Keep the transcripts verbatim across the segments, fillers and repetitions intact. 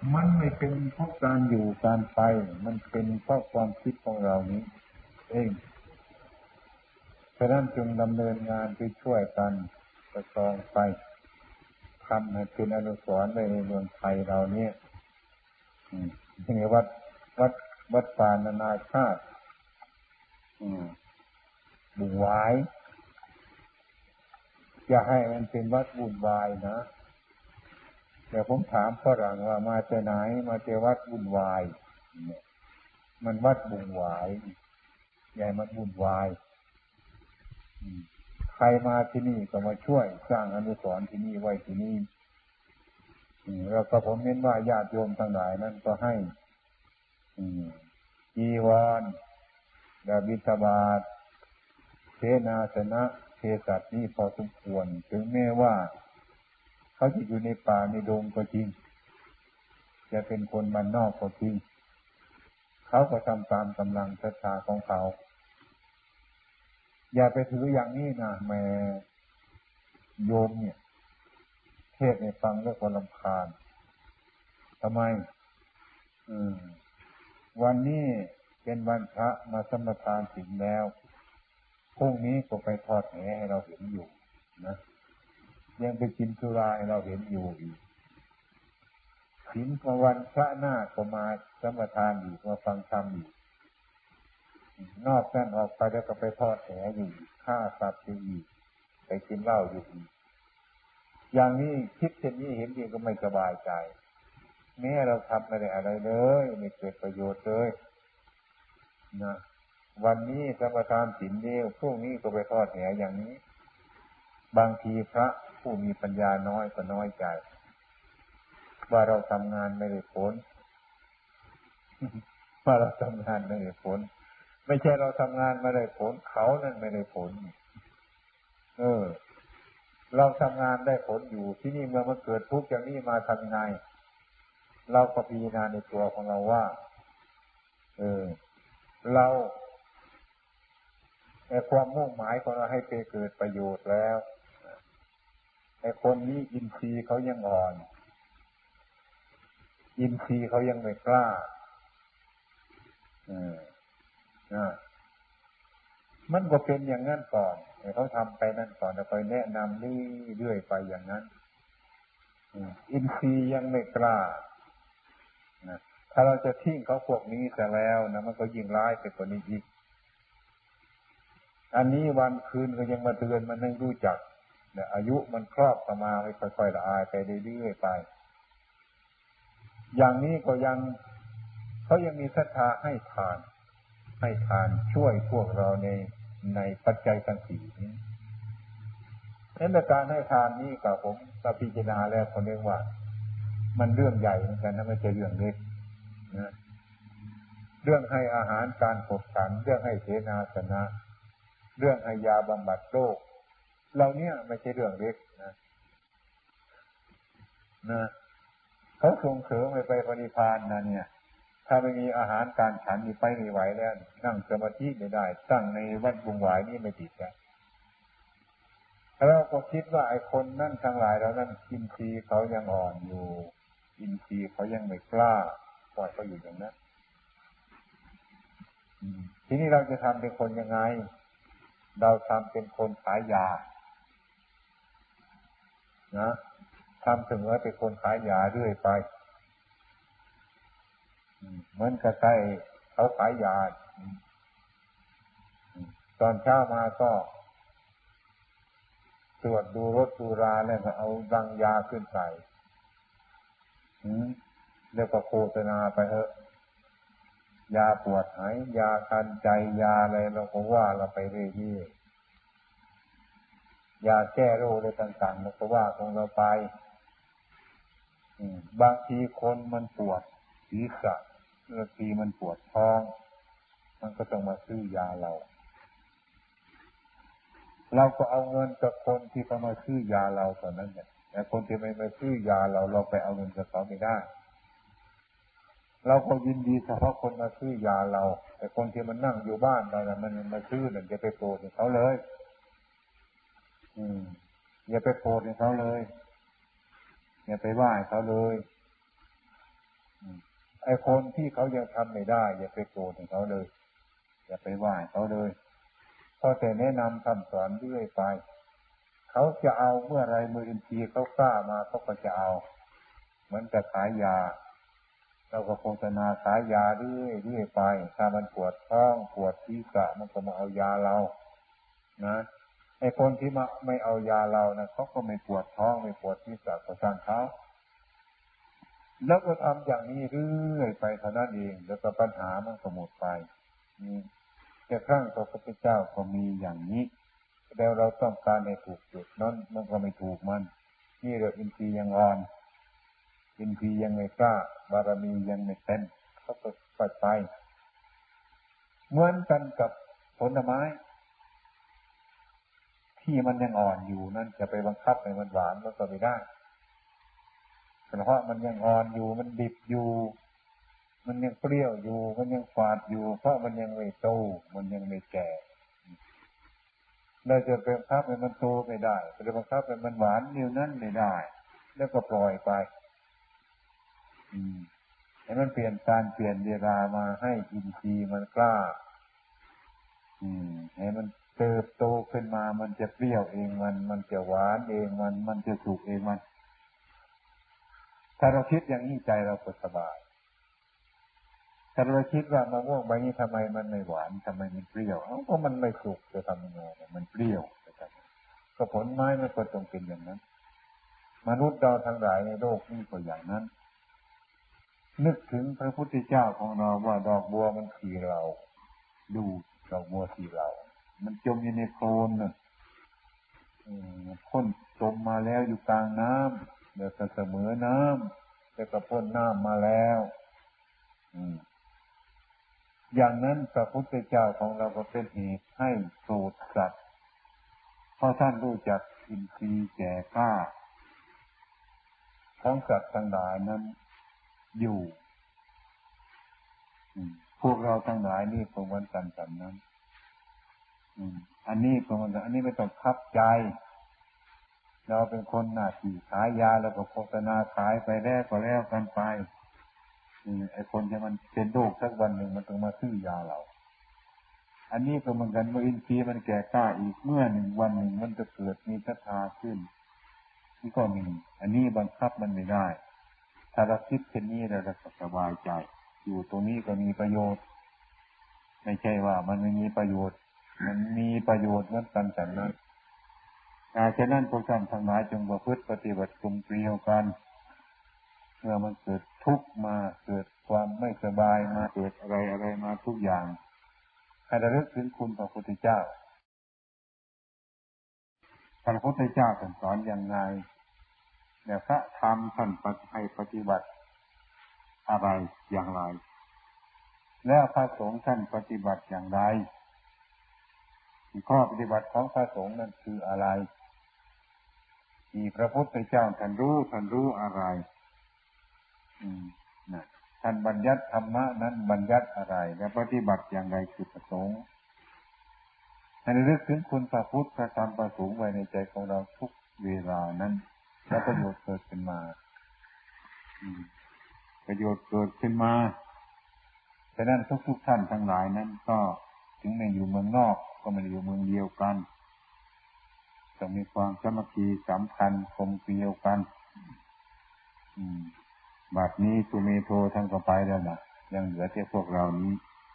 มันไม่เป็นเพราะการอยู่การไปมันเป็นเพราะความคิดของเรานี้เองฉะนั้นจึงดำเนินงานไปช่วยกันประคองไปทำให้เป็นอนุสรณ์ในเมืองไทยเราเนี่ยนี่วัดวัดวัดป่านานาชาติบุญหวายอย่าให้มันเป็นวัดบุญวายนะเดี๋ยวผมถามฝรั่งว่ามาจากไหนมาจากวัดบุญวายมันวัดบุญหวายใหญ่มันบุญวายใครมาที่นี่ก็มาช่วยสร้างอนุสรณ์ที่นี่ไว้ที่นี่แล้วก็ผมเน้นว่าญาติโยมทั้งหลายนั้นก็ให้จีวรดาบิณฑบาตเสนาสนะเภสัชนี่พอสมควรถึงแม้ว่าเขาจะอยู่ในป่าในดงก็จริงจะเป็นคนบ้านนอกก็จริงเขาก็ทำตามกำลังศรัทธาของเขาอย่าไปถืออย่างนี้นะแม่โยมเนี่ยเทศในฟังแล้วก็รำคาญทำไมอืมวันนี้เป็นวันพระมาสมทานศีลแล้วพรุ่งนี้ก็ไปทอดแหให้เราเห็นอยู่นะยังไปกินสุราให้เราเห็นอยู่อีกศีลของวันพระหน้าก็มาสมทานอีกมาฟังธรรมอีกนอกนั้นออกไปแล้วก็ไปทอดแหอยู่ฆ่าสัตว์อยู่อีกไปกินเหล้าอยู่อีกอย่างนี้คิดเช่นนี้เห็นเองก็ไม่สบายใจแม้เราทำไม่ได้อะไรเลยไม่เกิดประโยชน์เลยนะวันนี้สมทานศีลเดียวพรุ่งนี้ก็ไปทอดแหอย่างนี้บางทีพระผู้มีปัญญาน้อยก็น้อยใจว่าเราทำงานไม่ได้ผลว่าเราทำงานไม่ได้ผลไม่ใช่เราทำงานไม่ได้ผลเขานั่นไม่ได้ผลเออเราทำงานได้ผลอยู่ที่นี่เมื่อมันเกิดทุกข์อย่างนี้มาทำยังไงเราก็พิจารณาในตัวของเราว่าเออเราไอ้ความมุ่งหมายของเราให้ไปเกิดประโยชน์แล้วไอ้คนนี้อินทรีย์เขายังอ่อนอินทรีย์เขายังไม่กล้าอืมนะมันก็เป็นอย่างนั้นก่อนเขาทำไปนั่นก่อนแล้วค่อยแนะนำเรื่อยๆไปอย่างนั้นอินทรีย์ยังไม่กล้านะถ้าเราจะทิ้งเขาพวกนี้แต่แล้วนะมันก็ยิ่งร้ายไปกว่านี้อีกอันนี้วันคืนก็ยังมาเตือนมันให้รู้จักเนี่ยอายุมันครอบประมาณค่อยๆละอายไปเรื่อยๆไปอย่างนี้ก็ยังเขายังมีศรัทธาให้ทานให้ทานช่วยพวกเราในในปัจจัยทั้งสี่นี้ในการให้ทานนี้กับผมก็พิจารณาแล้วคนเรียกว่ามันเรื่องใหญ่เหมือนกันนะไม่ใช่เรื่องเล็กนะเรื่องให้อาหารการขบฉันเรื่องให้เสนาสนะเรื่องให้ยาบำบัดโรคเราเนี่ยไม่ใช่เรื่องเล็กนะนะเขาส่งเสริมไปไปปฏิภาณนะเนี่ยถ้าไม่มีอาหารการฉันนี่ไปไม่ไหวแล้วนั่งสมาธิไม่ได้ตั้งในวัดบุญหวายนี่ไม่ติดกันแล้วก็คิดว่าไอ้คนนั่นทั้งหลายแล้วนั่นอินทรีย์เขายังอ่อนอยู่อินทรีย์เขายังไม่กล้าปล่อยเขาอยู่อย่างนั้นทีนี้เราจะทำเป็นคนยังไงเราทำเป็นคนขายยานะทำเสมอเป็นคนขายยาเรื่อยไปเหมือนกับใครเขาขายยาตอนเช้ามาก็ตรวจดูรถดูราแล้วก็เอารังยาขึ้นใส่แล้วก็โฆษณาไปเถอะยาปวดหายยาคันใจยาอะไรเราก็ว่าเราไปเรื่อยๆยาแก้โรคอะไรต่างๆเราก็ว่าของเราไปบางทีคนมันปวดศีรษะบางทีมันปวดท้องมันก็ต้องมาซื้อยาเราเราก็เอาเงินจากคนที่เขามาซื้อยาเราตอนนั้นเนี่ยแต่คนที่ไม่มาซื้อยาเราเราไปเอาเงินจากเขาไม่ได้เราก็ยินดีเฉพาะคนมาซื้อยาเราแต่คนที่มันนั่งอยู่บ้านเราเนี่ยมันมาซื้อเนี่ยอย่าไปโกรธเขาเลยอืมอย่าไปโกรธเขาเลยอย่าไปว่าเขาเลยไอ้คนที่เขายังทำไม่ได้อย่าไปโกรธเขาเลยอย่าไปว่าเขาเลยพอแต่แนะนำคำสอนเรื่อยไปเขาจะเอาเมื่อไรมืออินทรีย์เขากล้ามาเขาก็จะเอาเหมือนกับขายยาเราก็โฆษณาขายยาเรื่อยๆไปถ้ามันปวดท้องปวดศีรษะมันก็มาเอายาเรานะไอ้คนที่มาไม่เอายาเรานะเขาก็ไม่ปวดท้องไม่ปวดศีรษะก็สร้างเขาแล้วก็ทำอย่างนี้เรื่อยไปเท่านั้นเองแล้วก็ปัญหามันก็หมดไปแต่ครั้งพระพุทธเจ้าก็มีอย่างนี้แล้วเราต้องการในถูกจุดนั้นมันก็ไม่ถูกมันนี่เราอินทรีย์ยังอ่อนอินทรีย์ยังไม่กล้าบารมียังไม่เต็มเขาก็ปัดไปเหมือนกันกับผลไม้ที่มันยังอ่อนอยู่นั่นจะไปบังคับให้มันหวานมันก็ไม่ได้เพราะมันยังอ่อนอยู่มันดิบอยู่มันยังเปรี้ยวอยู่มันยังฝาดอยู่เพราะมันยังไม่โตมันยังไม่แก่เราจะไปบังคับให้มันโตไม่ได้จะบังคับให้มันหวานนิ้วนั้นไม่ได้แล้วก็ปล่อยไปอืมให้มันเปลี่ยนการเปลี่ยนเวลามาให้อินทรีย์มันกล้าอืมให้มันเติบโตขึ้นมามันจะเปรี้ยวเองมันมันจะหวานเองมันมันจะสุกเองมันถ้าเราคิดอย่างนี้ใจเราก็สบายถ้าเราคิดว่ามะม่วงใบนี้ทำไมมันไม่หวานทำไมมันเปรี้ยวเอ้าก็มันไม่สุกจะทำยังไงมันเปรี้ยวก็ผลไม้มันก็ต้องเป็นอย่างนั้นมนุษย์เราทั้งหลายในโลกนี้ก็อย่างนั้นนึกถึงพระพุทธเจ้าของเราว่าดอกบัวมันขี่เราดูดอกบัวขี่เรามันจมอยู่ในโคลนน่ะพ่นจมมาแล้วอยู่กลางน้ำเดี๋ยวจะเสมอน้ำแล้วก็พ่นน้ำมาแล้วอย่างนั้นพระพุทธเจ้าของเราก็เป็นเหตุให้โสดสัตว์เพราะท่านรู้จักอินทรีย์แก่กล้าของสัตว์ทั้งหลายนั้นอยู่พวกเราทั้งหลายนี่ก็เหมือนกันกันนั้นอันนี้ก็เหมือนกันอันนี้ไม่ต้องคับใจเราเป็นคนหน้าที่ขายยาแล้วก็โฆษณาขายไปแล้วก็แล้วกันไปไอ้คนที่มันเป็นโรคสักวันหนึ่งมันต้องมาซื้อยาเราอันนี้ก็เหมือนกันเมื่ออินทรีย์มันแก่กล้าอีกเมื่อหนึ่งวันหนึ่งมันจะเกิดมีศรัทธาขึ้นนี่ก็มีอันนี้บังคับมันไม่ได้ถ้าเราคิดเช่นนี้เราจะสบายใจอยู่ตรงนี้ก็มีประโยชน์ไม่ใช่ว่ามันไม่มีประโยชน์มันมีประโยชน์เหมือนกันแต่นั้นอาฉะนั้นพวกท่านทั้งหลายจงประพฤติปฏิบัติกลมเกลียวกันเมื่อมันเกิดทุกข์มาเกิดความไม่สบายมาเกิดอะไรอะไรมาทุกอย่างให้ระลึกถึงคุณพระพุทธเจ้าพระพุทธเจ้าท่านสอนอย่างไรแต่พระธรรมท่านให้ปฏิบัติอะไรอย่างไรแล้วพระสงฆ์ท่านปฏิบัติอย่างไรข้อปฏิบัติของพระสงฆ์นั้นคืออะไรที่พระพุทธเจ้าท่านรู้ท่านรู้อะไรอืมนะท่านบัญญัติธรรมะนั้นบัญญัติอะไรและปฏิบัติอย่างไรคือประสงค์ให้ระลึกถึงคุณพระพุทธพระธรรมพระสงฆ์ไว้ในใจของเราทุกเวลานั้นแล้วประโยชน์เกิดขึ้นมาประโยชน์เกิดขึ้นมาฉะนั้นทุกๆท่านทั้งหลายนั้นก็ถึงไม่อยู่เมืองนอกก็ไม่อยู่เมืองเดียวกันต้องมีความสามัคคีสัมพันธ์กลมเกลียวกันบัดนี้สุเมโธท่านก็ไปแล้วนะยังเหลือแต่พวกเรานี้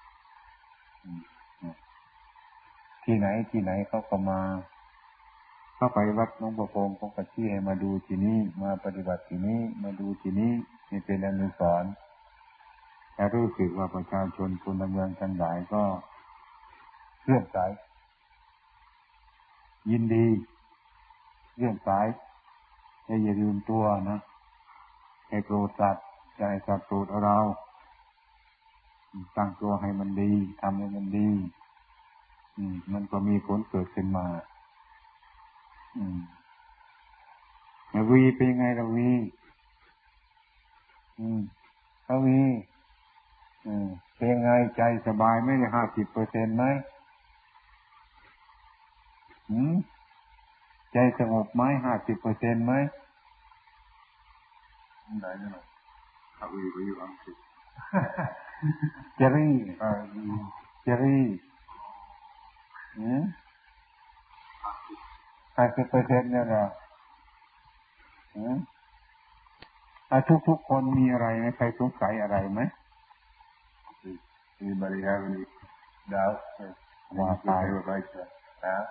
ที่ไหนที่ไหนเขาก็มาเข้าไปวัดหลวงปู่โพงเขาก็ชี้ให้มาดูที่นี้มาปฏิบัติที่นี้มาดูที่นี้นี่เป็นอนุสรณ์แต่รู้สึกว่าประชาชนคนเมืองทั้งหลายก็เลื่อมใสยินดีเลื่อมใสอย่าลืมตัวนะให้โปรดสัตว์อย่าให้สัตว์โปรดเราตั้งตัวให้มันดีทำให้มันดีมันก็มีผลเกิดขึ้นมาแล้ววีเป็นยังไงล่ะวีแล้ววีเป็นยังไงใจสบายไหมได้ห้าสิบเปอร์เซ็นต์ไหมใจสงบไหมห้าสิบเปอร์เซ็นต์ไหมไหนหน่อยอาวีไปอยู่อังกฤษเจรี่เจรี่อืมห้าสิบเปอร์เซ็นต์เนี่ยนะอืมทุกทุกคนมีอะไรไหมใครสงสัยอะไรไหม Anybody have any doubts or ว่าไป they would like to ask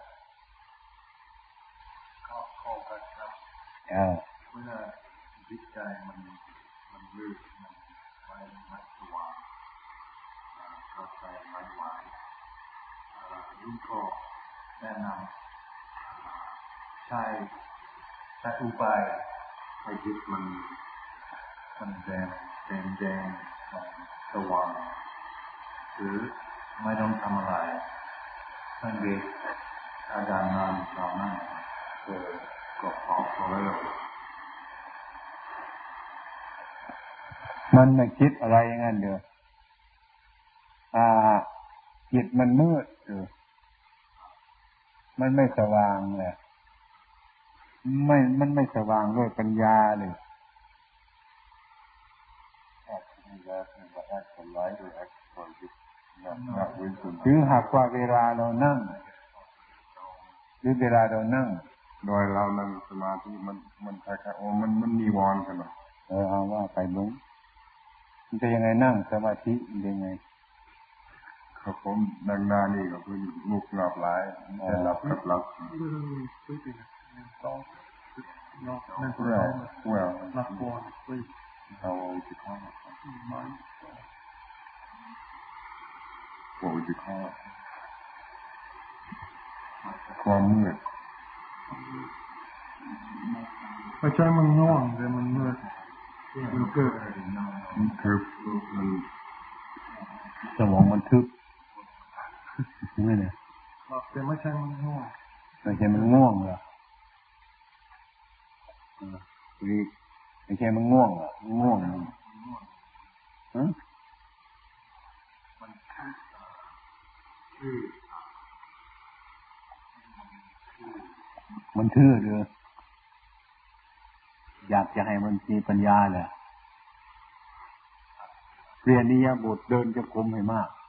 ข้อข้อกันครับเมื่อจิตใจมันมันมืดมันไม่ไม่สว่างเข้าใจไม่ไหวรุ่นก็แนะนำใช้ใช้อุบายให้จิตมันมันแดงแดงแดงสว่างหรือไม่ต้องทำอะไรสังเกตอาการงานเรานั่นเออก็พอพอแล้วมันไม่คิดอะไรอย่างนั้นเด้ออ่าจิตมันมืดเด้อมันไม่สว่างเลยไม่มันไม่สว่างด้วยปัญญาเลยคือหากว่าเวลาเรานั่งหรือเวลาเรานั่งโดยเรานั่งสมาธิมันมันคล้ายๆโอ้มันมันมีวอนกันหรอเออเอาว่าไปบุ้งมันจะยังไงนั่งสมาธิยังไงครับผมดังนานี่ก็คือมุกหลับหลายแต่หลับกับหลับ Not mental well illness. well Not born sleep. How would you call it? Mind. What would you call it? ความมืดไม่ใช่มันง่วงแต่มันมืดมันเกิดมันคือมันสมองมันทึบไม่เนี่ยแต่ไม่ใช่มันง่วงไม่ใช่มันง่วงเหรอไม่ใช่มันง่วงเหรอง่วงฮะมันทื่อเลยอยากจะให้มันมีปัญญาแหละเรียนนิยามบทเดินจะกลมให้มาก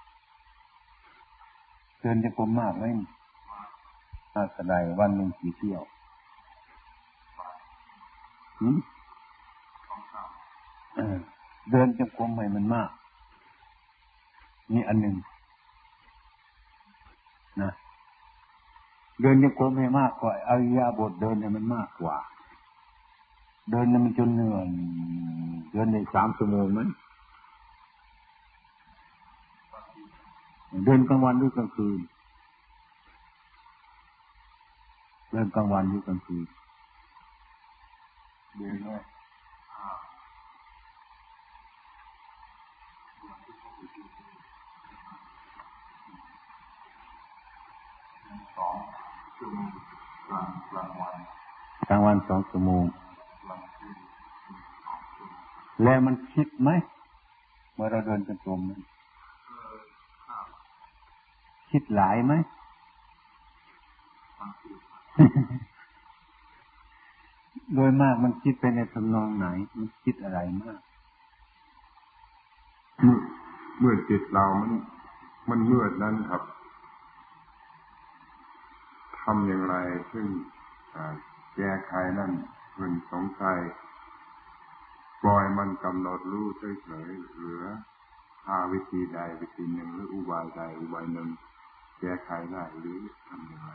เดินจะกลมมากไหมน่าสดายวันหนึ่งกี่เที่ยวเดินจะกลมให้มันมากนี่อันหนึ่งนะเดินจะกลมให้มากกว่าอริยบทเดินให้มันมากกว่าเดินมันจนเหนื่อยเดินในสามชั่วโมงไหมเดินกลางวันหรือกลางคืนเดินกลางวันหรือกลางคืนเดินด้วยสองชั่วโมงกลางกลางวันกลางวันสองชั่วโมงแล้วมันคิดไหมเมื่อเราเดินจงกรมคิดหลายไหมโดยมากมันคิดไปในทำนองไหนมันคิดอะไรมากเมื่อจิตเรามันมันมืดนั้นครับทำอย่างไรซึ่งแก้ไขนั่นเพื่อนสงสัยปล่อยมันกำหนดรู้เฉยๆหรือหาวิธีใดวิธีหนึ่งหรืออุบายใดอุบายหนึ่งแก้ไขได้หรือทำอย่างไร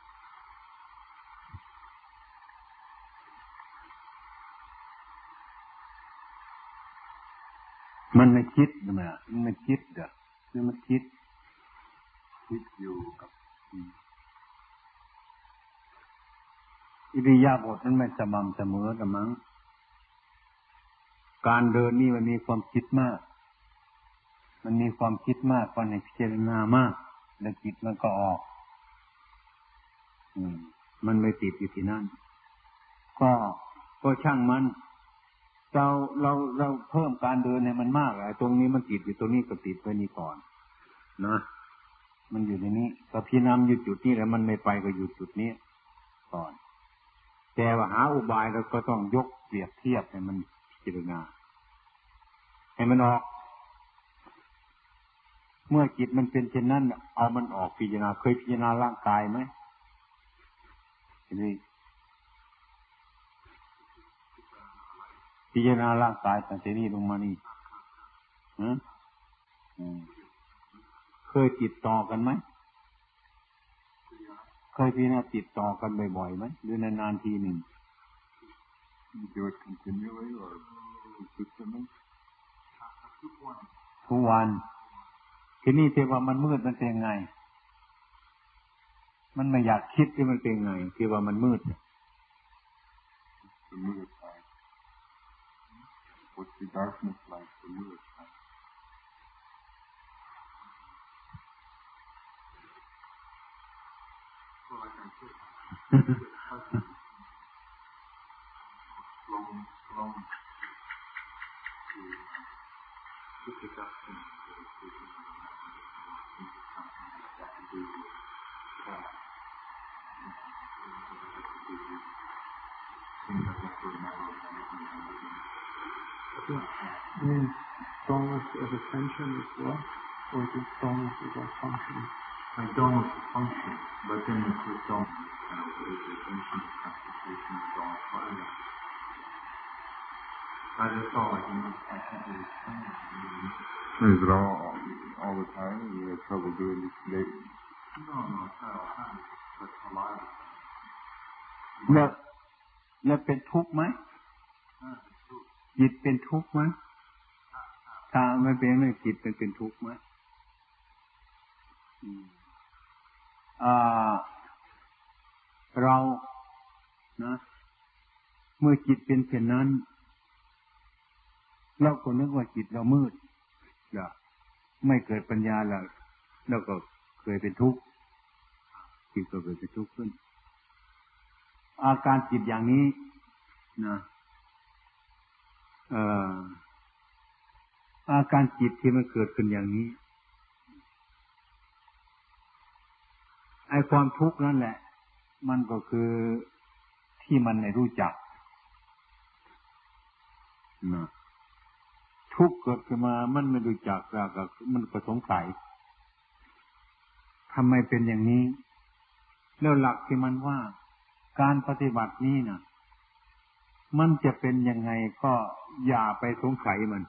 มันไม่คิดนะมันไม่คิดเด้อคือมันคิดคิดอยู่กับอิริยาบถมันไม่สม่ำเสมอกันมั้งการเดินนี่มันมีความคิดมากมันมีความคิดมากความพิจารณามากแล้วจิตมันก็ออกอืมมันไม่ติดอยู่ที่นั่นก็ก็ช่างมันเราเราเราเพิ่มการเดินให้มันมากไอ้ตรงนี้มันติดอยู่ตรงนี้ก็ติดไว้นี่ก่อนนะมันอยู่ในนี้ก็พิจารณาอยู่จุดนี้แล้วมันไม่ไปก็อยู่จุดนี้ก่อนแต่ว่าหาอุบายเราก็ต้องยกเปรียบเทียบให้มันพิจารณาให้มันออกเมื่อจิตมันเป็นเช่นนั้นเอามันออกพิจารณาเคยพิจารณาร่างกายไหมทีนี้พิจารณาร่างกายตั้งแต่นี้ลงมานี่ฮะเคยติดต่อกันไหมเคยพิจารณาติดต่อกันบ่อยๆไหมหรือนานๆทีหนึ่ง Do it continually or consistently? ทุกวันทีนี้ที่ว่ามันมืดมันเป็นไงมันไม่อยากคิดที่มันเป็นไงที่ว่ามันมืด The mood side. What's the darkness like? The mood side. Well, I can say slow, slow to pick up things that are taken out of that into something that can do with that. Things that have to remember and everything. I mean, dullness of attention as well, or is it dullness of our function? I dullness of function, but then it's the dullness, you know, the attention, concentration, dull, whatever. I just felt like, you know, I can't really explain it. Is it all, all the time? You have trouble doing this today? No, no, it's not all the time. But a lot of the time. แล้วแล้วเป็นทุกข์ไหมจิตเป็นทุกข์ไหมถ้าไม่เป็นไม่จิตเป็นเป็นทุกข์ไหมอ่าเรานะเมื่อจิตเป็นเช่นนั้นเราก็นึกว่าจิตเรามืดอย่าไม่เกิดปัญญาแล้วเราก็เคยเป็นทุกข์จิตก็เกิดเป็นทุกข์ขึ้นอาการจิตอย่างนี้นะเอ่ออาการจิตที่มันเกิดขึ้นอย่างนี้ไอ้ความทุกข์นั่นแหละมันก็คือที่มันไม่รู้จักนะทุกข์เกิดขึ้นมามันไม่รู้จักแล้วก็มันก็สงสัยทำไมเป็นอย่างนี้แล้วหลักที่มันว่าการปฏิบัตินี้นะมันจะเป็นยังไงก็อย่าไปสงสัยมัน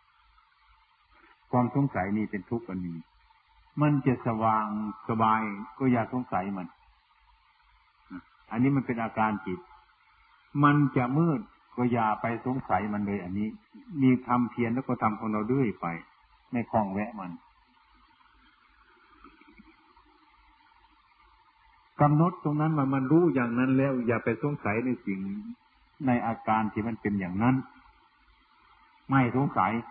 ความสงสัยนี่เป็นทุกข์อันนี้มันจะสว่างสบายก็อย่าสงสัยมันอันนี้มันเป็นอาการจิตมันจะมืดก็อย่าไปสงสัยมันเลยอันนี้มีทำเพียรแล้วก็ทำของเราเรื่อยไปไม่คล้องแวะมันกำหนดตรงนั้นว่ามันรู้อย่างนั้นแล้วอย่าไปสงสัยในสิ่งในอาการที่มันเป็นอย่างนั้นไม่สงสัย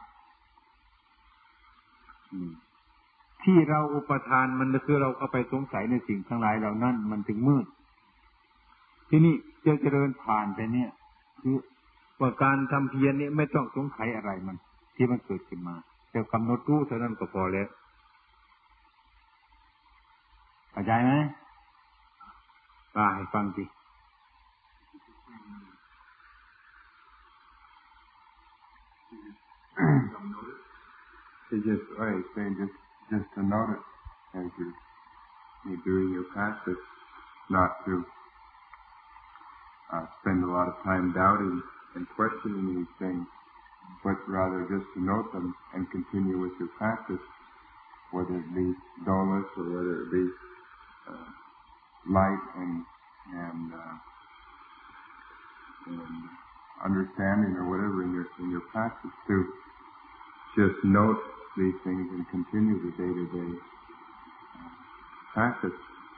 ที่เราอุปทานมันคือเราเข้าไปสงสัยในสิ่งทั้งหลายเหล่านั้นมันถึงมืดที่นี่จะเจริญผ่านไปเนี่ยคือว่าการทำเพียรนี้ไม่ต้องสงสัยอะไรมันที่มันเกิดขึ้นมาแต่กำหนดรู้เท่านั้นก็พอแล้วเข้าใจไหมอ่าให้ฟังสิ It's just right, saying just just to notice as you're, you're doing your practice, not to uh, spend a lot of time doubting and questioning these things, but rather just to note them and continue with your practice, whether it be dullness or whether it be uh, light and and, uh, and understanding or whatever in your in your practice, to just note these things and continue the day-to-day uh, practice.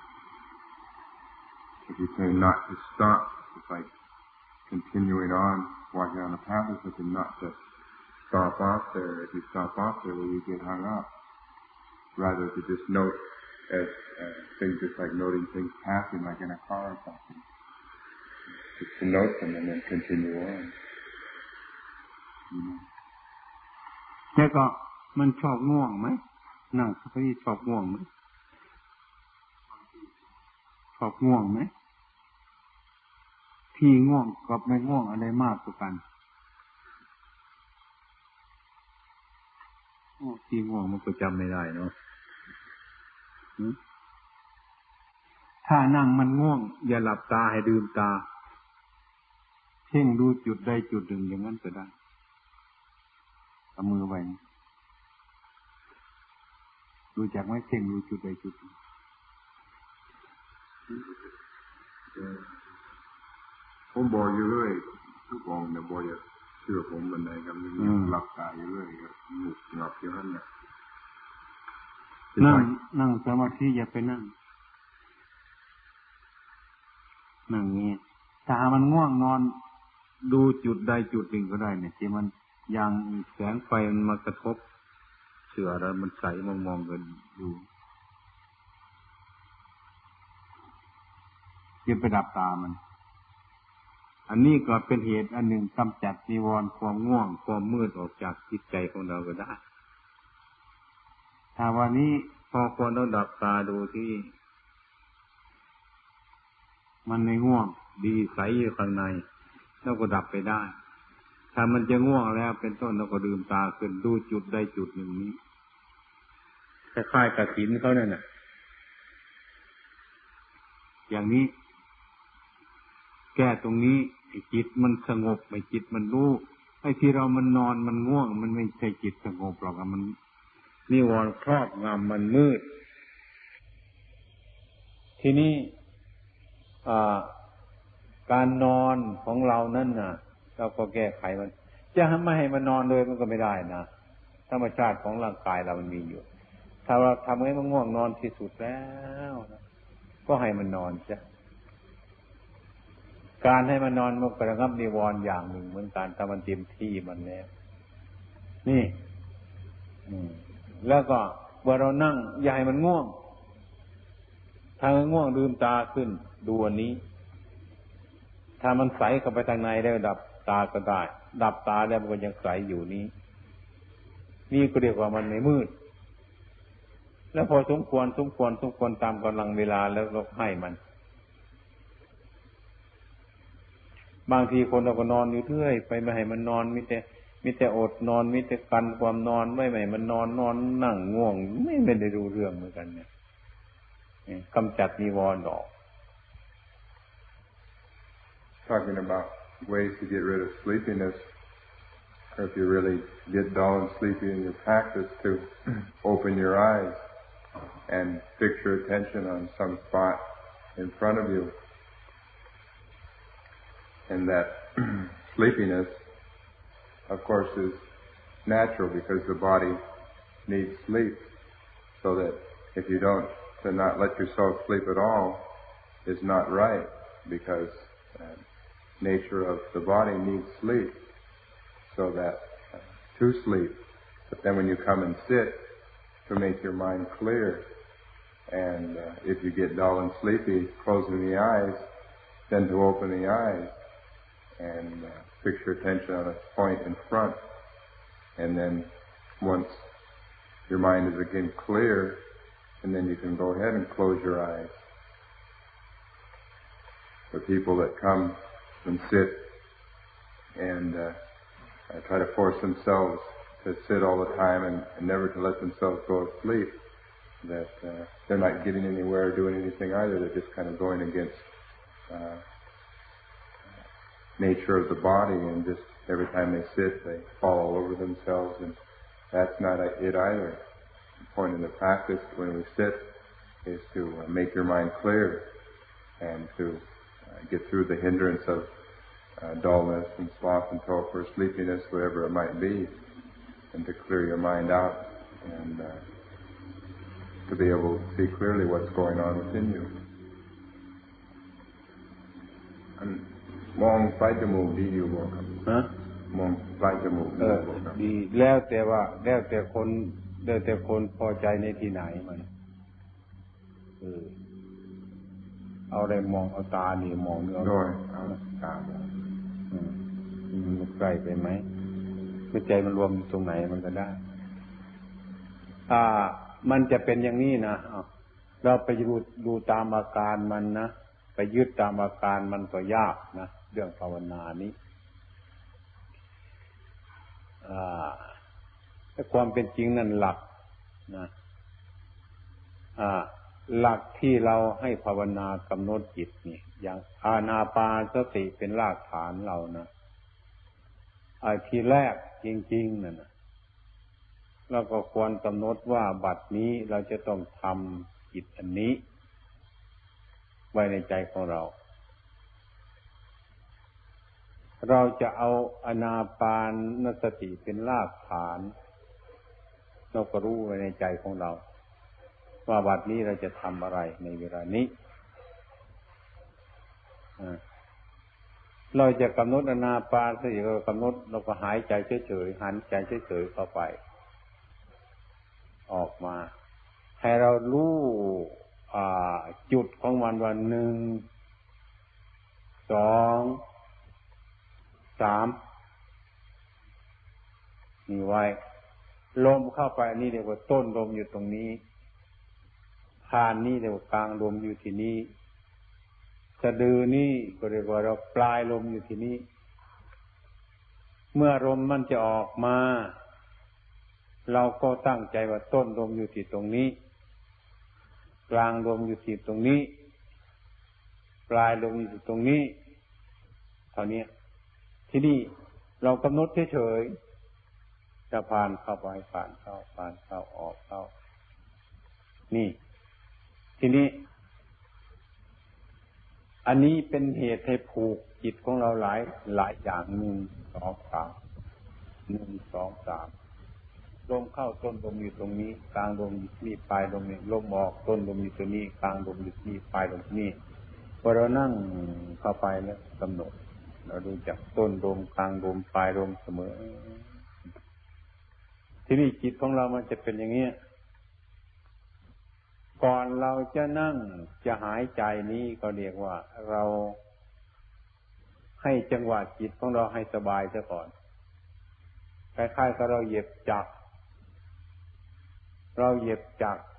If you say not to stop, it's like continuing on walking on the path or something, not to stop off there. If you stop off there, well, you get hung up. Rather to just note as uh, things, just like noting things passing, like in a car or something. Just to note them and then continue on. You know. แล้วก็มันชอบง่วงไหมนั่งสมาธิชอบง่วงไหมชอบง่วงไหมที่ง่วงกับไม่ง่วงอะไรมากกว่ากันโอ้ที่ง่วงมันก็จำไม่ได้เนาะถ้านั่งมันง่วงอย่าหลับตาให้ลืมตาเพ่งดูจุดใดจุดหนึ่งอย่างนั้นก็ได้เอามือไว้รู้จักไหมเพ่งดูจุดใดจุดหนึ่งผมบอกอยู่เลยทุกองเนี่ยบอกอย่าเชื่อผมบันไดครับนี่หลับตาอยู่เลยครับหนุกหลับอยู่นั่นเนี่ยนั่งนั่งสมาธิอย่าไปนั่งนั่งเงี้ยถ้ามันง่วงนอนดูจุดใดจุดหนึ่งก็ได้เนี่ยที่มันยังแสงไฟมันมากระทบเสือแล้วมันใสมองมองกันดูอย่าไปดับตามันอันนี้ก็เป็นเหตุอันหนึ่งกำจัดนิวรณ์ความง่วงความมืดออกจากจิตใจของเราก็ได้ถ้าวันนี้พอควรต้องดับตาดูที่มันไม่ง่วงดีใสอยู่ข้างในเราก็ดับไปได้ถ้ามันจะง่วงแล้วเป็นต้นเราก็ลืมตาขึ้นดูจุดใดจุดหนึ่งนี้คล้ายๆกับศีลเขาเนี่ยนะอย่างนี้แก้ตรงนี้ไอ้จิตมันสงบไอ้จิตมันรู้ไอ้ที่เรามันนอนมันง่วงมันไม่ใช่จิตสงบหรอกมันนิวรณ์ครอบงำมันมืดทีนี้การนอนของเรานั่นน่ะเราก็แก้ไขมันจะไม่ให้มันนอนเลยมันก็ไม่ได้นะธรรมชาติของร่างกายเรามันมีอยู่ถ้าเราทำให้มันง่วงนอนที่สุดแล้วนะก็ให้มันนอนซะการให้มันนอนมันกระงับนิวรณ์อย่างหนึ่งเหมือนกันถ้ามันเต็มที่มันแล้วนี่แล้วก็เมื่อเรานั่งอย่าให้มันง่วงถ้ามันง่วงลืมตาขึ้นดูอันนี้ถ้ามันใสเข้าไปทางในแล้วดับตาก็ได้ดับตาแล้วมันก็ยังใสอยู่นี้นี่ก็เรียกว่ามันไม่มืดแล้วพอสมควรสมควรสมควรตามกำลังเวลาแล้วเราให้มันบางทีคนเราก็นอนอยู่เรื่อยไปไม่ให้มันนอนมีแต่มีแต่อดนอนมีแต่กันความนอนไม่ไม่มันนอนนอนนั่งง่วงไม่ไม่ได้รู้เรื่องเหมือนกันเนี่ยกำจัดนิวรณ์ออก Talking about ways to get rid of sleepiness, or if you really get dull and sleepy in your practice, to open your eyes and fix your attention on some spot in front of you. And that sleepiness, of course, is natural because the body needs sleep. So that if you don't, to not let yourself sleep at all is not right because uh, nature of the body needs sleep. So that uh, to sleep. But then when you come and sit, to make your mind clear, and uh, if you get dull and sleepy, closing the eyes, then to open the eyes and uh, fix your attention on a point in front. And then once your mind is again clear, and then you can go ahead and close your eyes. The people that come and sit and uh, try to force themselves to sit all the time and, and never to let themselves go to sleep, that uh, they're not getting anywhere or doing anything either. They're just kind of going against uh, nature of the body, and just every time they sit, they fall all over themselves, and that's not it either. The point in the practice when we sit is to uh, make your mind clear and to uh, get through the hindrance of uh, dullness and sloth and torpor, sleepiness, whatever it might be, and to clear your mind out and uh, to be able to see clearly what's going on within you. And มองปลายจมูกดีอยู่บ่ครับฮะมองปลายจมูกดีบ่ครับดีแล้วแต่ว่าแล้วแต่คนแล้วแต่คนพอใจในที่ไหนมันเออเอาอะไรมองเอาตานี่มองเนื้อเอาตามองอืมมันใกล้ไปไหมหัวใจมันรวมตรงไหนมันก็ได้ถ้ามันจะเป็นอย่างนี้นะเราไปดูดูตามอาการมันนะไปยึดตามอาการมันก็ยากนะเรื่องภาวนานี้อ่าไปความเป็นจริงนั่นหลักนะอ่าหลักที่เราให้ภาวนากำหนดจิตนี่อย่างอานาปานสติเป็นรากฐานเรานะไอ้ที่แรกจริงๆนั่นนะเราก็ควรกำหนดว่าบัดนี้เราจะต้องทำจิตอันนี้ไว้ในใจของเราเราจะเอาอานาปานสติเป็นรากฐานเราก็รู้ไว้ในใจของเราว่าบัดนี้เราจะทำอะไรในเวลานี้เราจะกำหนดอานาปานสติเรากำหนดเราก็หายใจเฉยๆหันใจเฉยๆเข้าไปออกมาให้เรารู้จุดของมันว่าหนึ่งสองสามนี่ไว้ลมเข้าไปนี่เรียกว่าต้นลมอยู่ตรงนี้ฐานนี่เรียกว่ากลางลมอยู่ที่นี่สะดือนี่ก็เรียกว่าเราปลายลมอยู่ที่นี่เมื่อลมมันจะออกมาเราก็ตั้งใจว่าต้นลมอยู่ที่ตรงนี้กลางลมอยู่ที่ตรงนี้ปลายลมอยู่ตรงนี้เท่านี้ที่นี่เรากำหนดเฉยๆจะผ่านเข้าไปผ่านเข้าผ่านเข้าออกเข้านี่ทีนี้อันนี้เป็นเหตุให้ผูกจิตของเราหลายหลายอย่างหนึ่งสองสามหนึ่งสองสามลมเข้าต้นลมอยู่ตรงนี้กลางลมอยู่นี่ปลายลมนี่ลมออกต้นลมอยู่ตรงนี้กลางลมอยู่นี่ปลายลมนี่พอเรานั่งเข้าไปแล้วกำหนดเราดูจากต้นลมกลางลมปลายลมเสมอที่นี่จิตของเรามันจะเป็นอย่างนี้ก่อนเราจะนั่งจะหายใจนี้ก็เรียกว่าเราให้จังหวะจิตของเราให้สบายซะก่อนคล้ายๆกับเราเหยียบจักรเราเหยียบจักร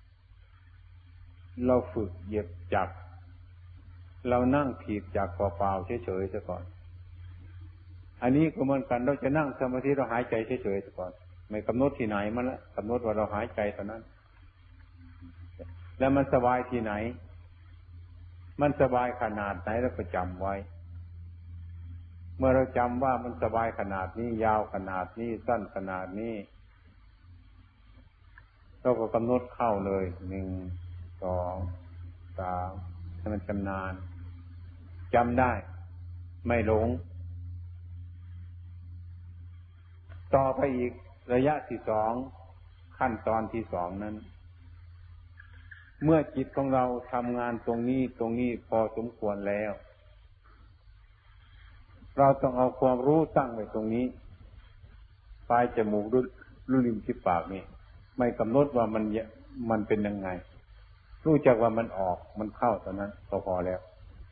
เราฝึกเหยียบจักรเรานั่งถีบจักรเปล่าๆเฉยๆซะก่อนอันนี้ก็เหมือนกันเราจะนั่งสมาธิเราหายใจเฉยๆซะก่อนไม่กำหนดที่ไหนมันละกำหนดว่าเราหายใจเท่านั้นแล้วมันสบายที่ไหนมันสบายขนาดไหนเราก็จำไว้เมื่อเราจำว่ามันสบายขนาดนี้ยาวขนาดนี้สั้นขนาดนี้เราก็กำหนดเข้าเลยหนึ่งสองสามให้มันชำนาญจำได้ไม่หลงต่อไปอีกระยะที่สองขั้นตอนที่สองนั้นเมื่อจิตของเราทำงานตรงนี้ตรงนี้พอสมควรแล้วเราต้องเอาความรู้ตั้งไว้ตรงนี้ปลายจมูกรุ่นรุ่นริมที่ปากนี่ไม่กำหนดว่ามันมันเป็นยังไงรู้จักว่ามันออกมันเข้าตอนนั้นก็พอแล้ว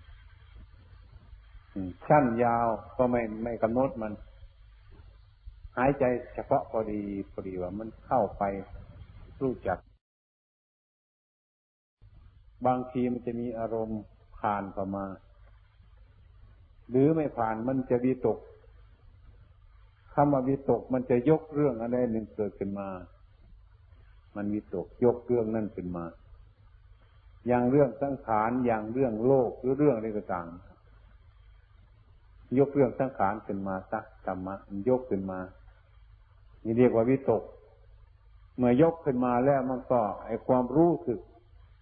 สั้นยาวก็ไม่ไม่กำหนดมันหายใจเฉพาะพอดีพอดีว่ามันเข้าไปรู้จักบางทีมันจะมีอารมณ์ผ่านเข้ามาหรือไม่ผ่านมันจะวิตกคำว่าวิตกมันจะยกเรื่องอะไรหนึ่งเกิดขึ้นมามันวิตกยกเรื่องนั่นขึ้นมาอย่างเรื่องสังขารอย่างเรื่องโลกหรือเรื่องอะไรก็ตามยกเรื่องสังขารขึ้นมาสักธรรมะยกขึ้นมานี่เรียกว่าวิตกเมื่อยกขึ้นมาแล้วมันก็ไอ้ความรู้สึก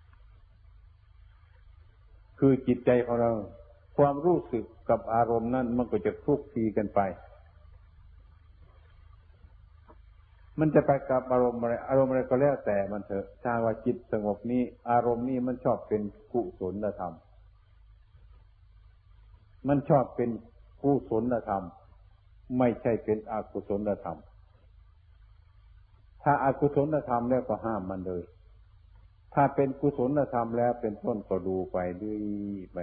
คือจิตใจของเราความรู้สึกกับอารมณ์นั้นมันก็จะคลุกคลีกันไปมันจะไปกับอารมณ์อะไรอารมณ์อะไรก็แล้วแต่มันเถอะถ้าว่าจิตสงบนี้อารมณ์นี้มันชอบเป็นกุศลธรรมมันชอบเป็นกุศลธรรมไม่ใช่เป็นอกุศลธรรมถ้าอกุศลธรรมแล้วก็ห้ามมันเลยถ้าเป็นกุศลธรรมแล้วเป็นต้นก็ดูไปด้วยไป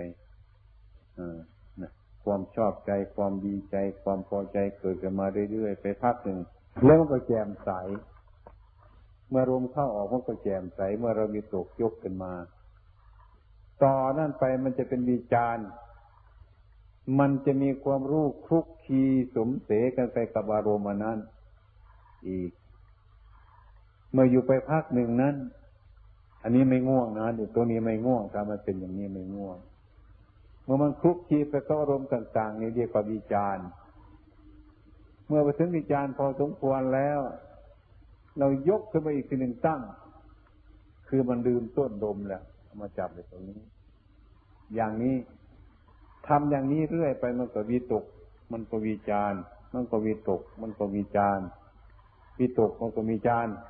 ความชอบใจความดีใจความพอใจเกิดขึ้นมาเรื่อยๆไปพักหนึ่งแล้วมันก็แจ่มใสเมื่อลมเข้าออกมันก็แจ่มใสเมื่อเรามีตกยกขึ้นมาต่อนั่นไปมันจะเป็นวิจารณ์มันจะมีความรู้คลุกคลีสมเสกันไปกับอารมณ์นั้นอีกเมื่ออยู่ไปพักหนึ่งนั้นอันนี้ไม่ง่วงนะเดี๋ยวตัวนี้ไม่ง่วงถ้ามันเป็นอย่างนี้ไม่ง่วงเมื่อมันคลุกคลีไปกับอารมณ์ต่างๆนี่เรียกว่าวิจารณ์เมื่อไปถึงวิจารณ์พอสมควรแล้วเรายกขึ้นมาอีกทีหนึ่งตั้งคือมันดื่มต้นดมแล้วมาจับในตรงนี้อย่างนี้ทำอย่างนี้เรื่อยไปมันก็วิตกมันก็วิจารณ์มันก็วิตกมันก็วิจารณ์วิตกมันก็วิจารณ์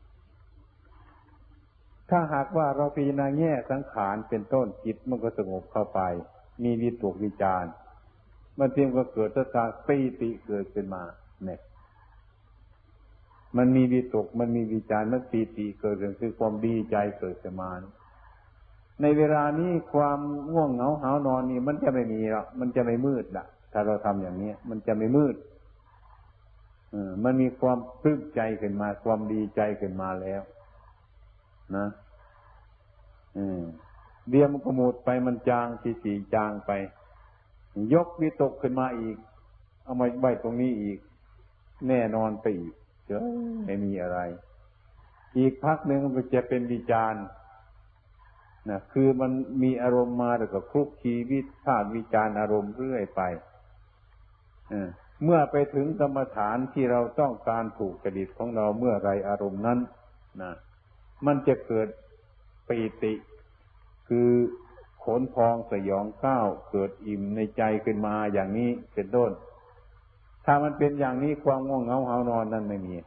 ถ้าหากว่าเราพิจารณาแง่สังขารเป็นต้นจิตมันก็สงบเข้าไปมีวิตกวิจารณ์มันเพียงก็เกิดสตาปีติเกิดขึ้นมาเนี่ยมันมีวิตกมันมีวิจารณ์มันปีติเกิดขึ้นคือความดีใจเกิดขึ้นมาในเวลานี้ความง่วงเหงาหาวนอนนี่มันจะไม่มีหรอกมันจะไม่มืดล่ะถ้าเราทำอย่างนี้มันจะไม่มืดเออมันมีความปลื้มใจขึ้นมาความดีใจขึ้นมาแล้วนะอืมเดี๋ยวมันก็หมดไปมันจางสีสีจางไปยกวิตกขึ้นมาอีกเอามาไว้ตรงนี้อีกแน่นอนไปอีกเฉยไม่มีอะไรอีกพักหนึ่งมันจะเป็นวิจารณ์นะคือมันมีอารมณ์มาแล้วก็คลุกคลีวิพากษ์วิจารณ์อารมณ์เรื่อยไปเออเมื่อไปถึงกรรมฐานที่เราต้องการถูกจริตของเราเมื่อไรอารมณ์นั้นนะมันจะเกิดปีติคือขนพองสยองก้าวเกิดอิ่มในใจขึ้นมาอย่างนี้เป็นต้นถ้ามันเป็นอย่างนี้ความง่วงเหงาหาวนอนนั่นไม่มี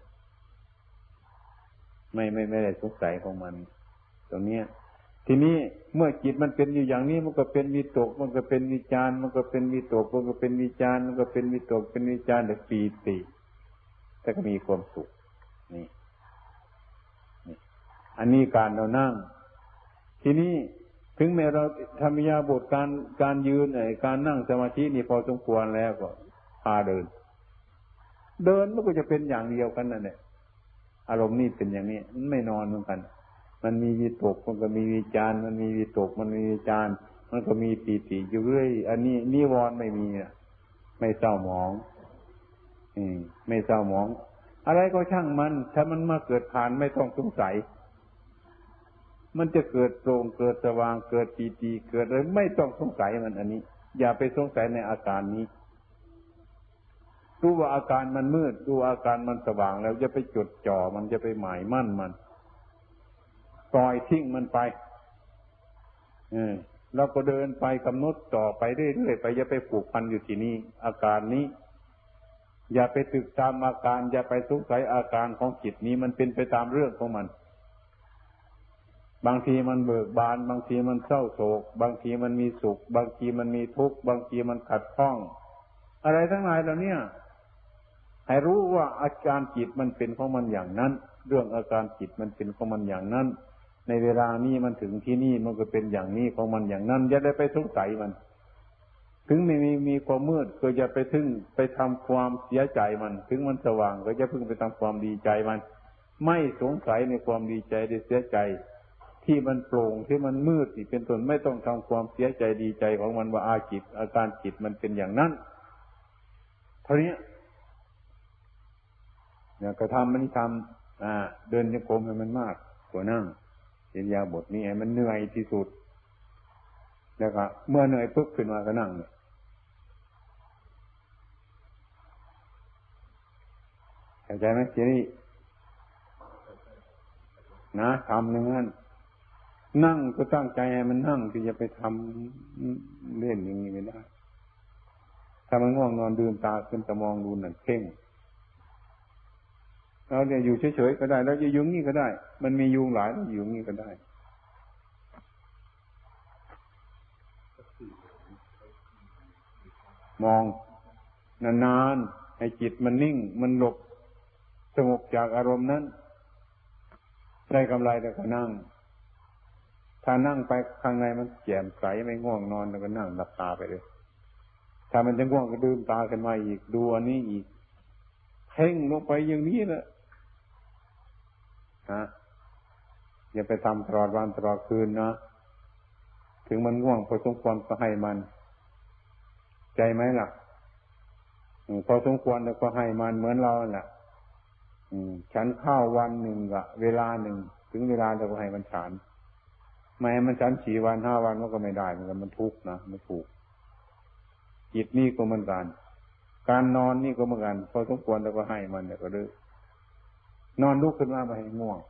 ไม่ไม่ไม่ได้สงสัยของมันตรงนี้ทีนี้เมื่อจิตมันเป็นอยู่อย่างนี้มันก็เป็นวิตกมันก็เป็นวิจารณ์มันก็เป็นวิตกมันก็เป็นวิจารณ์มันก็เป็นวิตกเป็นวิจารณ์แต่ปีติแต่ก็มีความสุขนี่นี่อันนี้การเรานั่งทีนี้ถึงแม้เราทำอิริยาบถการการยืนไอ้การนั่งสมาธินี่พอสมควรแล้วก็พาเดินเดินมันก็จะเป็นอย่างเดียวกันนั่นแหละอารมณ์นี่เป็นอย่างนี้มันไม่นอนเหมือนกันมันมีวิตกมันก็มีวิจารณ์มันมีวิตกมันมีวิจารณ์มันก็มีปีติอยู่เรื่อยอันนี้นิวรณ์ไม่มีอ่ะไม่เศร้าหมองอืมไม่เศร้าหมองอะไรก็ช่างมันถ้ามันมาเกิดผ่านไม่ต้องสงสัยมันจะเกิดโปร่งเกิดสว่างเกิดปีติเกิดอะไรไม่ต้องสงสัยมันอันนี้อย่าไปสงสัยในอาการนี้รู้ว่าอาการมันมืดดูอาการมันสว่างแล้วจะไปจดจ่อมันจะไปหมายมั่นมันปล่อยทิ้งมันไปเออเราก็เดินไปกำหนดต่อไปเรื่อยๆไปอย่าไปผูกพันอยู่ที่นี่อาการนี้อย่าไปตึกตามอาการอย่าไปสงสัยอาการของจิตนี้มันเป็นไปตามเรื่องของมันบางทีมันเบิกบานบางทีมันเศร้าโศกบางทีมันมีสุขบางทีมันมีทุกข์บางทีมันขัดข้องอะไรทั้งหลายเหล่านี้ให้รู้ว่าอาการจิตมันเป็นของมันอย่างนั้นเรื่องอาการจิตมันเป็นของมันอย่างนั้นในเวลานี้มันถึงที่นี่มันก็เป็นอย่างนี้ของมันอย่างนั้นอย่าได้ไปสงสัยมันถึงไม่มีมีความมืดก็อย่าไปถึงไปทำความเสียใจมันถึงมันสว่างก็อย่าเพิ่งไปทำความดีใจมันไม่สงสัยในความดีใจได้เสียใจที่มันโปร่งที่มันมืดที่เป็นต้นไม่ต้องทำความเสียใจดีใจของมันว่าอาจิตอาการจิตมันเป็นอย่างนั้นเท่านี้เนี่ยกระทำมันทำอ่าเดินโยกมให้มันมากกว่านั่งอิริยาบถนี้ให้มันเหนื่อยที่สุดแล้วก็เมื่อเหนื่อยปุ๊บขึ้นมาก็นั่งเนี่ยเข้าใจไหมทีนี้นะทำอย่างนั้นนั่งก็ตั้งใจให้มันนั่งที่จะไปทำเล่นอย่างนี้ไม่ได้ถ้ามันง่วงนอนดื่มตาขึ้นจะมองดูหนังเพ่งเราเนี่ยอยู่เฉยๆก็ได้แล้วจะยุ่งนี่ก็ได้มันมียุงหลายแล้วอยู่นี่ก็ได้มองนานๆให้จิตมันนิ่งมันหลบสงบจากอารมณ์นั้นได้กำไรแล้วก็นั่งถ้านั่งไปข้างในมันแจ่มใสไม่ง่วงนอนแล้วก็นั่งหลับตาไปเลยถ้ามันจะง่วงก็ดื่มตาขึ้นมาอีกดูอันนี้อีกเพ่งลงไปอย่างนี้นะฮะอย่าไปทำตลอดวันตลอดคืนนะถึงมันง่วงพอสมควรก็ให้มันใจไหมล่ะพอสมควรแล้วก็ให้มันเหมือนเราแหละฉันข้าววันหนึ่งกะเวลาหนึ่งถึงเวลาเราก็ให้มันฉันไม่ให้มันฉันสี่วันห้าวันมันก็ไม่ได้เหมือนกันมันทุกข์นะไม่ถูกจิตนี่ก็เหมือนกันการนอนนี่ก็เหมือนกันพอสมควรเราก็ให้มันเนี่ยก็ดื้อนอนลุกขึ้นมาไม่ให้ง่วง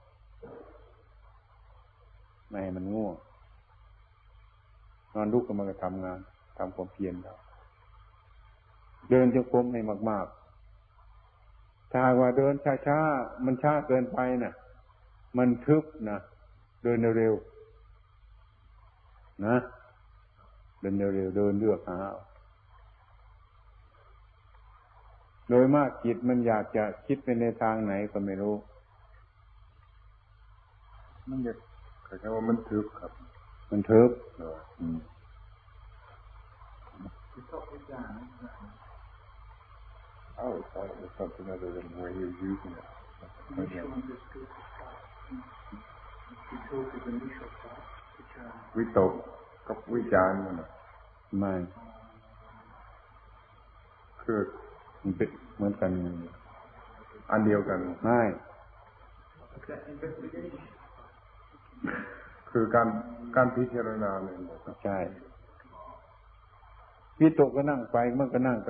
ไม่ให้มันง่วงนอนลุกขึ้นมาก็ทำงานทำความเพียรเราเดินจงกรมให้มากๆถ้าว่าเดินช้าๆมันช้าเกินไปน่ะมันทึบนะเดินเร็วๆนะเดินเร็วๆเดินเลือกหาโดยมากจิตมันอยากจะคิดไปในทางไหนก็ไม่รู้มันอยากแค่ว่ามันทึบครับมันทึบอืม Oh, it's thought it was something other than the way you're using it. We thought, กับวิจารณ์มันไม่คือมันเป็นเหมือนกันอันเดียวกันไม่คือการการพิจารณาเลยใช่วิตกก็นั่งไปมันก็นั่งไป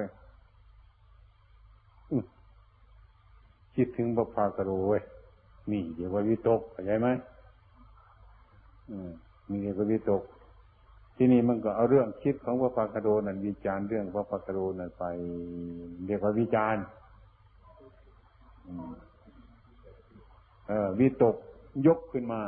คิดถึงพระภาคโรเว้ยนี่เดี๋ยวว่าวิตกเข้าใจไหมอืมมีเดี๋ยวว่าวิตกที่นี่มันก็เอาเรื่องคิดของพระภาคโรนั่นวิจารณ์เรื่องพระภาคโรนั่นไปเรียกว่าวิจารณ์เออวิตกยกขึ้นมา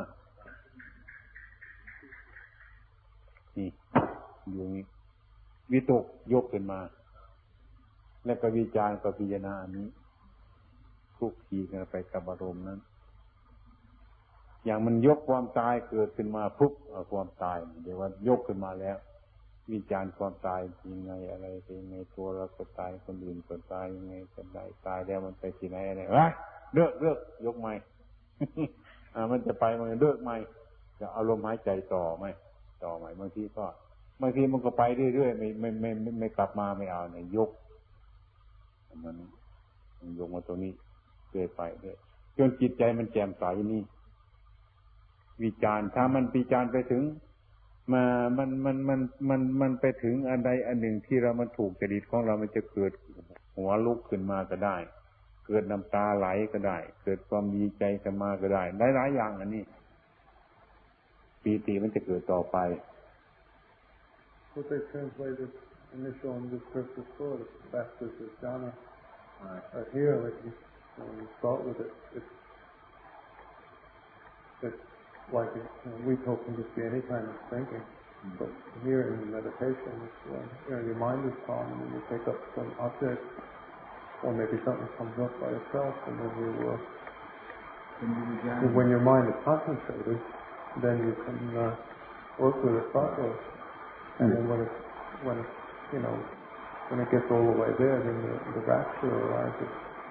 นี่อยู่นี้วิตกยกขึ้นมาแล้วก็วิจารณ์ก็พิจารณาอันนี้ทุกทีกันไปกับอารมณ์นั้นอย่างมันยกความตายเกิดขึ้นมาปุ๊บเอาความตายเดี๋ยวว่ายกขึ้นมาแล้ววิจารณ์ความตายยังไงอะไรเป็นยังไงตัวเราก็ตายคนอื่นก็ตายยังไงกันได้ตายแล้วมันไปที่ไหนอะไรวะเลิกเลิกยกใหม่ อ่ามันจะไปมันเลิกใหม่จะเอาลมหายใจต่อไหมต่อใหม่บางทีก็บางทีมันก็ไปเรื่อยๆไม่ไม่ไม่ไม่ไม่กลับมาไม่เอาเนี่ยยกมันยกมาตัวนี้เรื่อยไปเรื่อยจนจิตใจมันแจ่มใสนี่วิจารณ์ถ้ามันวิจารณ์ไปถึงมามันมันมันมันมันไปถึงอันใดอันหนึ่งที่เรามันถูกจริตของเรามันจะเกิดหัวลุกขึ้นมาก็ได้เกิดน้ำตาไหลก็ได้เกิดความดีใจขึ้นมาก็ได้หลายๆอย่างอันนี้ปีติมันจะเกิดต่อไป What they translated initial and discursive thought is fastest as jhana. Uh, here, like you, when you start with it, it's, it's like it, you know, we hope can just be any kind of thinking. Mm-hmm. But here in meditation, it's when you know, your mind is calm and then you pick up some object, or maybe something comes up by itself, and then you, uh, when, when your mind is concentrated, then you can uh, work with it properly. And then when it, when it, you know, when it gets all the way there, then the, the rapture arises.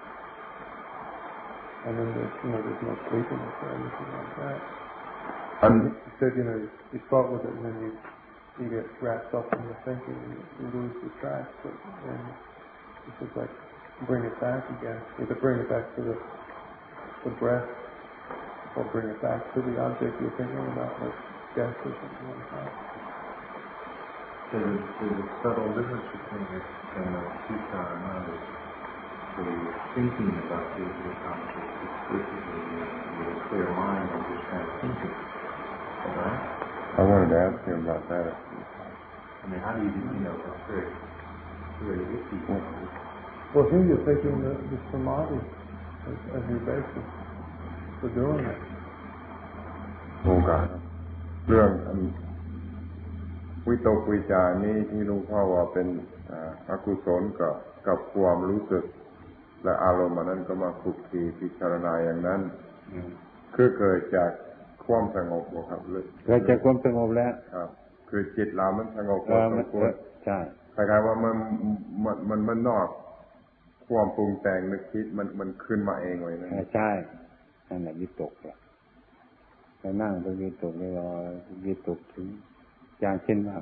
And then there's, you know, there's no sleepiness or anything like that. And you said, you know, you, you start with it and then you, you get wrapped up in the thinking and you lose the track. But then it's just like bring it back again. Either bring it back to the, the breath or bring it back to the object you're thinking about, like death or something like that. There's a, there's a subtle difference between it and the sutta and others. So you're thinking about the object explicitly with a clear mind and just kind of thinking. Right? I wanted to ask you about that. I mean, how do you, you know, that's very, very iffy. Well, here you're taking the, the samadhi as, as your basis for doing it. โอกาสเรื่องวิตกวิจารนี้ที่หลวงพ่อว่าเป็นอกุศลกับกับความรู้สึกและอารมณ์นั้นก็มาคุกคีพิจารณาอย่างนั้นคือเกิดจากความสงบครับเกิดจากความสงบแล้วครับคือจิตเรามันสงบพอสมควรใช่คล้ายๆว่ามันมันมันมันนอกความปรุงแต่งนึกคิดมันมันขึ้นมาเองเลยนะใช่นั่นแหละวิตกล่ะไปนั่งไปวิตกเลยรอวิตกถึงอย่างเช่นว่า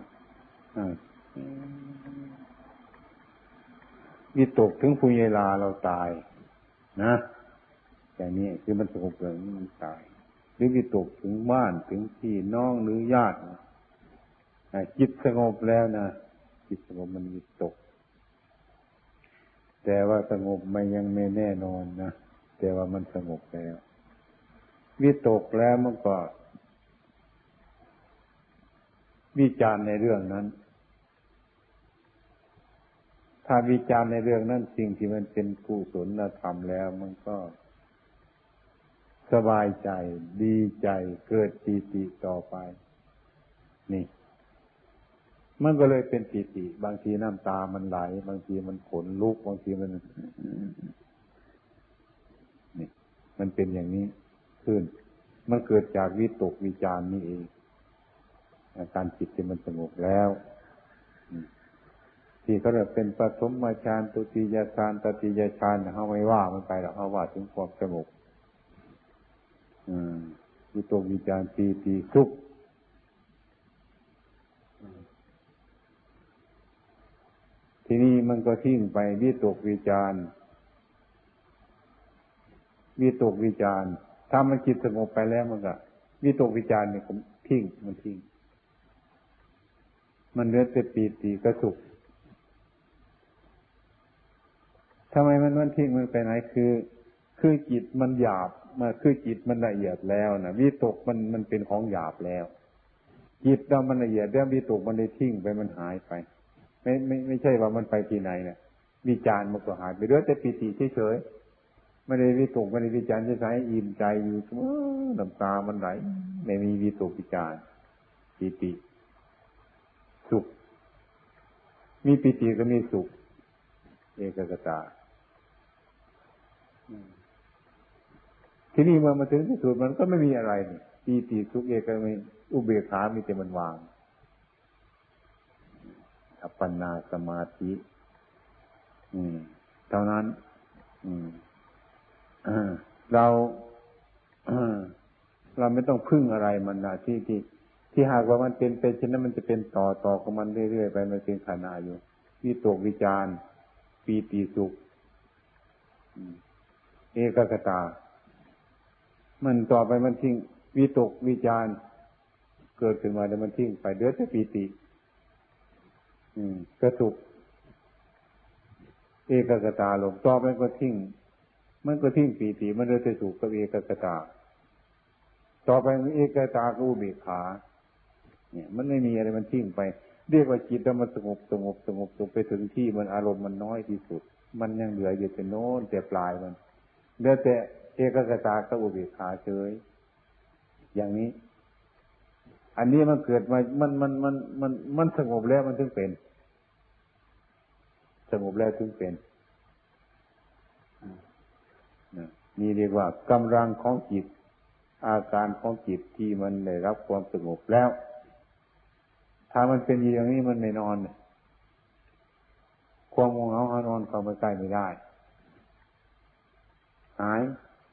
วิตกถึงปุญญาลาเราตายนะอย่างนี้คือมันสงบเรื่องมันตายหรือวิตกถึงบ้านถึงพี่น้องหรือญาติจิตสงบแล้วนะจิตสงบมันวิตกแต่ว่าสงบมันยังไม่แน่นอนนะแต่ว่ามันสงบแล้ววิตกแล้วมันก็วิจารณ์ในเรื่องนั้นถ้าวิจารณ์ในเรื่องนั้นสิ่งที่มันเป็นกุศลธรรมแล้วมันก็สบายใจดีใจเกิดปีติต่อไปนี่มันก็เลยเป็นปีติบางทีน้ำตามันไหลบางทีมันขนลุกบางทีมันนี่มันเป็นอย่างนี้ขึ้นมันเกิดจากวิตกวิจารณ์นี่เองอาการจิตที่มันสงบแล้วที่เขาเรียกเป็นปฐมฌานตุติยฌานตติยฌานเขาไม่ว่ามันไปหรอกเขาว่าถึงความสงบวิตกวิจารณ์ปีติสุขทีนี้มันก็ทิ้งไปวิตกวิจารณ์วิตกวิจารณ์ถ้ามันจิตสงบไปแล้วมันก็วิตกวิจารณ์เนี่ยผมทิ้งมันทิ้งมันเหลือแต่ปีติกับสุขทำไมมันมันทิ้งมันไปไหนคือคือจิตมันหยาบมาคือจิตมันละเอียดแล้วนะวิตกมันมันเป็นของหยาบแล้วจิตเรามันละเอียดแล้ววิตกมันได้ทิ้งไปมันหายไปไม่ไม่ไม่ใช่ว่ามันไปที่ไหนนะวิจารณ์มันก็หายไปเหลือแต่ปีติเฉยๆไม่ได้วิตกไม่ได้วิจารณ์เฉยๆอิ่มใจอยู่เสมอน้ำตามันไหลไม่มีวิตกวิจารณ์ปีติสุขมีปีติก็มีสุขเอกคตาที่นี่เมื่อมาถึงที่สุดมันก็ไม่มีอะไรนี่ปีติสุขเอกไม่อุเบกขามีแต่มันวางอัปปนาสมาธิอืมเท่านั้นอืมเราเราไม่ต้องพึ่งอะไรมันนะที่ที่ที่หากว่ามันเป็นไปเช่นนั้นมันจะเป็นต่อต่อของมันเรื่อยๆไปมันเป็นขณะอยู่วิตกวิจารณ์ปีติสุขเอกคตามันต่อไปมันทิ้งวิตกวิจารณ์เกิดขึ้นมาแล้วมันทิ้งไปเหลือแต่ปีติอืมก็สุขเอกคตาลงต่อไปก็ทิ้งมันก็ทิ้งปีติมันเหลือแต่สุขกับเอกคตาต่อไปเอกคตาก็อุเบกขาเนี่ยมันไม่มีอะไรมันทิ้งไปเรียกว่าจิตมันสงบสงบสงบสงบไปถึงที่มันอารมณ์มันน้อยที่สุดมันยังเหลืออยู่แต่โน้นแต่ปลายมันเหลือแต่เอกคตากับอุเบกขาเฉยอย่างนี้อันนี้มันเกิดมามันมันมันมันมันสงบแล้วมันถึงเป็นสงบแล้วถึงเป็นนี่เรียกว่ากำลังของจิตอาการของจิตที่มันได้รับความสงบแล้วถ้ามันเป็นอย่างนี้มันไม่นอนความง่วงเหงาหานอนเข้ามาใกล้ไม่ได้หาย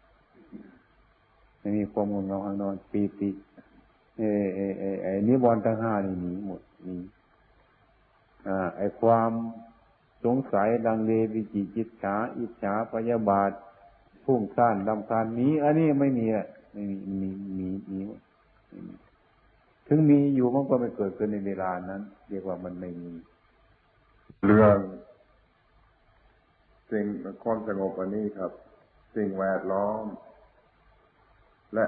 ไม่มีความง่วงเหงาหานอนปีติเอเอเอไอ้นิวรณ์ทั้งห้านี่หนีหมดหนีอ่าไอ้ความสงสัยดังเลวิจิกิจฉาอิจฉาพยาบาทพุ่งซ่านรำคาญนี้อันนี้ไม่มีอ่ะไม่มีมีมีมีถึงมีอยู่มันก็ไม่เกิดขึ้นในเวลานั้นเรียกว่ามันไม่มีเรื่องสิ่งความสงบอันนี้ครับสิ่งแวดล้อมและ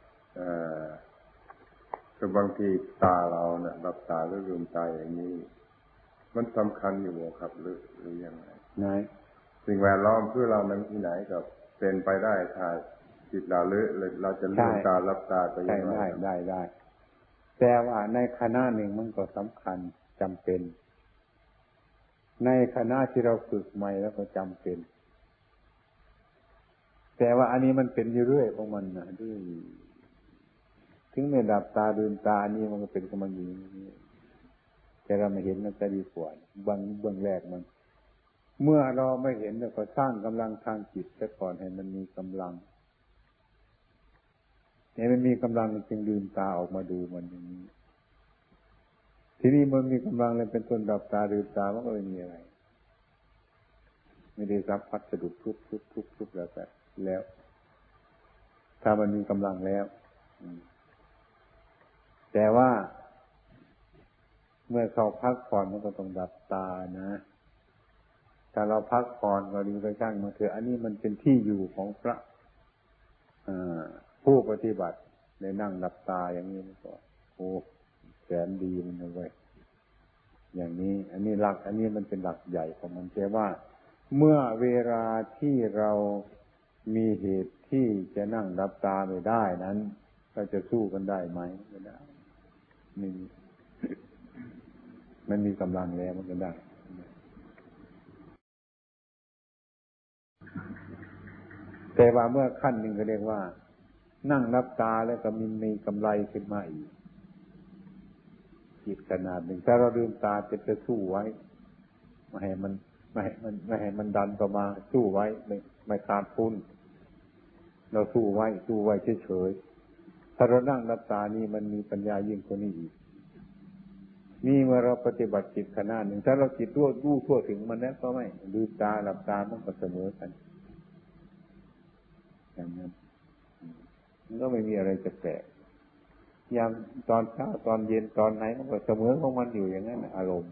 คือบางทีตาเราเนี่ยรับตาหรือลืมตาอย่างนี้มันสำคัญอยู่ครับหรือหรือยังไงไหนสิ่งแวดล้อมคือเรานั้นที่ไหนกับเป็นไปได้ถ้าจิตเราเลือเราจะลืมตารับตาไปยังไงได้ได้ได้แต่ว่าในคณะหนึ่งมันก็สำคัญจำเป็นในคณะที่เราฝึกใหม่แล้วก็จำเป็นแต่ว่าอันนี้มันเป็นอยู่เรื่อยของมันนะด้วยถึงไม่ดับตาลืมตานี่มันก็เป็นของมันอยู่นี่แต่เราไม่เห็นมันจะดีกว่าบางเบื้องแรกมันเมื่อเราไม่เห็นเราก็สร้างกำลังทางจิตซะก่อนให้มันมีกำลังให้มันมีกำลังจึงลืมตาออกมาดูมันอย่างนี้ทีนี้มันมีกำลังเลยเป็นต้นดับตาลืมตามันก็ไม่มีอะไรไม่ได้รับพัดสะดุดทุบทุบทุบทุบแล้วแต่แล้วถ้ามันมีกำลังแล้วแต่ว่าเมื่อเขาพักผ่อนมันก็ต้องหลับตานะถ้าเราพักผ่อนก็ดีก็ช่างมาเถอะอันนี้มันเป็นที่อยู่ของพระผู้ปฏิบัติในนั่งหลับตาอย่างนี้ก็โอ้แสนดีมันเลยอย่างนี้อันนี้หลักอันนี้มันเป็นหลักใหญ่ของมันแต่ว่าเมื่อเวลาที่เรามีเหตุที่จะนั่งหลับตาไม่ได้นั้นเราจะสู้กันได้ไหมไม่ได้นี่มันมีกำลังแล้วมันก็ได้แต่ว่าเมื่อขั้นหนึ่งก็เรียกว่านั่งหลับตาแล้วก็มีมีกำไรขึ้นมาอีกจิตขนาดหนึ่งถ้าเราลืมตาจะจะสู้ไว้ไม่ให้มันไม่ให้มันไม่ให้มันดันต่อมาสู้ไว้ไม่ไม่ขาดทุนเราสู้ไว้สู้ไว้เฉยๆถ้าเรานั่งหลับตานี่มันมีปัญญายิ่งกว่านี้อีกนี่เมื่อเราปฏิบัติจิตขนาดหนึ่งถ้าเราจิตรู้รู้ทั่วถึงมันแล้วก็ไม่ลืมตาหลับตามันก็เสมอกันอย่างนั้นมันก็ไม่มีอะไรจะแปลกยามตอนเช้าตอนเย็นตอนไหนมันก็เสมอของมันอยู่อย่างนั้นอารมณ์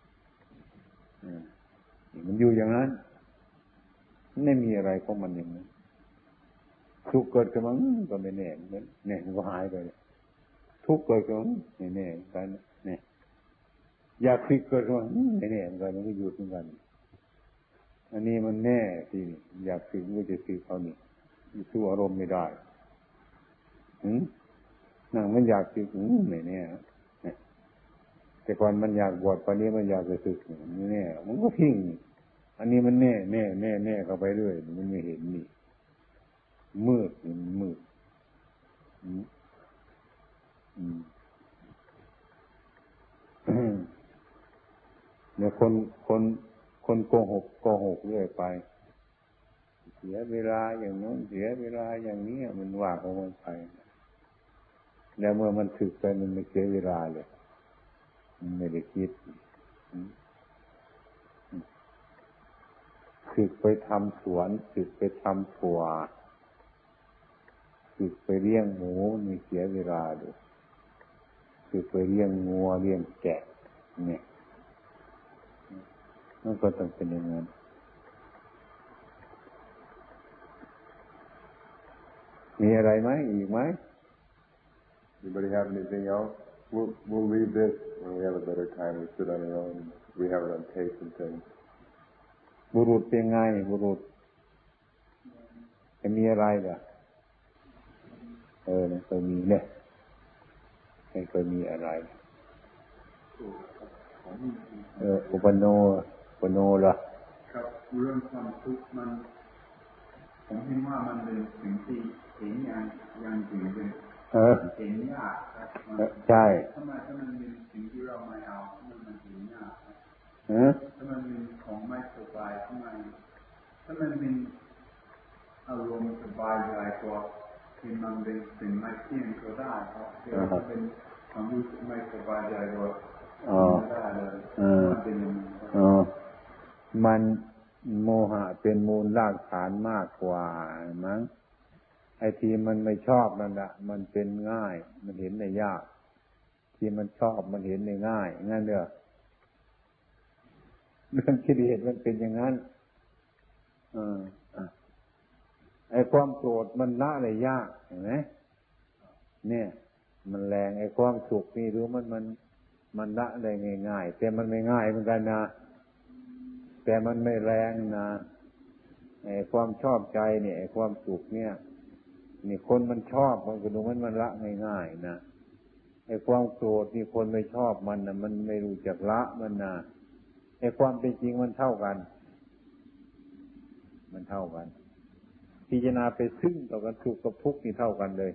มันอยู่อย่างนั้นไม่มีอะไรของมันอย่างนั้นทุกข์เกิดขึ้นมาก็ไม่แน่เหมือนแน่มันก็หายไปทุกข์เกิดขึ้นมาไม่แน่กันเนี่ยอยากคิดเกิดขึ้นมาไม่แน่เหมือนกันมันก็อยู่เหมือนกันอันนี้มันแน่ที่อยากคิดก็จะคิดเขานี่สู้อารมณ์ไม่ได้หืมนั่งมันอยากคิดไม่แน่แต่ก่อนมันอยากบวชตอนนี้มันอยากจะศึกไม่แน่มันก็ทิ้งอันนี้มันแน่แน่แน่แน่เข้าไปเรื่อยมันไม่เห็นนี่มืดมันมืดอืมอืมเนี่ยคนคนคนโกหกโกหกเรื่อยไปเสียเวลาอย่างนั้นเสียเวลาอย่างนี้มันว่าของมันไปแล้วเมื่อมันถึกไปมันไม่เสียเวลาเลยมันไม่ได้คิดถึกไปทำสวนถึกไปทำถั่วถึกไปเลี้ยงหมูมีเสียเวลาเลยถึกไปเลี้ยงงัวเลี้ยงแกะเนี่ยมันก็ต้องเป็นอย่างนั้นมีอะไรไหมอีกไหม Anybody have anything else? We'll we'll leave this when we have a better time. We sit on our own. We have it on tape and things. บุรุษเป็นไงบุรุษจะมีอะไรล่ะเออไม่เคยมีเนี่ยไม่เคยมีอะไรเอออุปโนอุปโนล่ะครับเรื่องความทุกข์มันผมคิดว่ามันเป็นสิ่งที่เห็นอย่างอย่างจริงเป็นเออเห็นยากครับใช่ทำไมถ้ามันเป็นสิ่งที่เราไม่เอาถ้ามันเห็นยากเออถ้ามันเป็นของไม่สบายทำไมถ้ามันเป็นอารมณ์สบายใจก็ที่มันเป็นสิ่งไม่เที่ยงก็ได้ครับแต่ถ้าเป็นความรู้สึกไม่สบายใจก็ไม่ได้เลยมันเป็นอย่างนี้อ๋อมันโมหะเป็นมูลรากฐานมากกว่ามั้งไอ้ที่มันไม่ชอบนั่นแหละมันเป็นง่ายมันเห็นได้ยากที่มันชอบมันเห็นได้ง่ายงั้นเด้อเรื่องกิเลสมันเป็นอย่างนั้นอ่าไอ้ความโกรธมันละได้ยากเห็นไหมเนี่ยมันแรงไอ้ความสุขนี่รู้มันมันมันละได้ง่ายๆแต่มันไม่ง่ายเหมือนกันนะแต่มันไม่แรงนะไอ้ความชอบใจเนี่ยไอ้ความสุขเนี่ยนี่คนมันชอบมันก็ดูมันมันละง่ายๆนะไอ้ความโกรธนี่คนไม่ชอบมันนะมันไม่รู้จักละมันนะไอ้ความเป็นจริงมันเท่ากันมันเท่ากันพิจารณาไปซึ่งต่อกันสุขกับทุกข์นี่เท่ากันเลย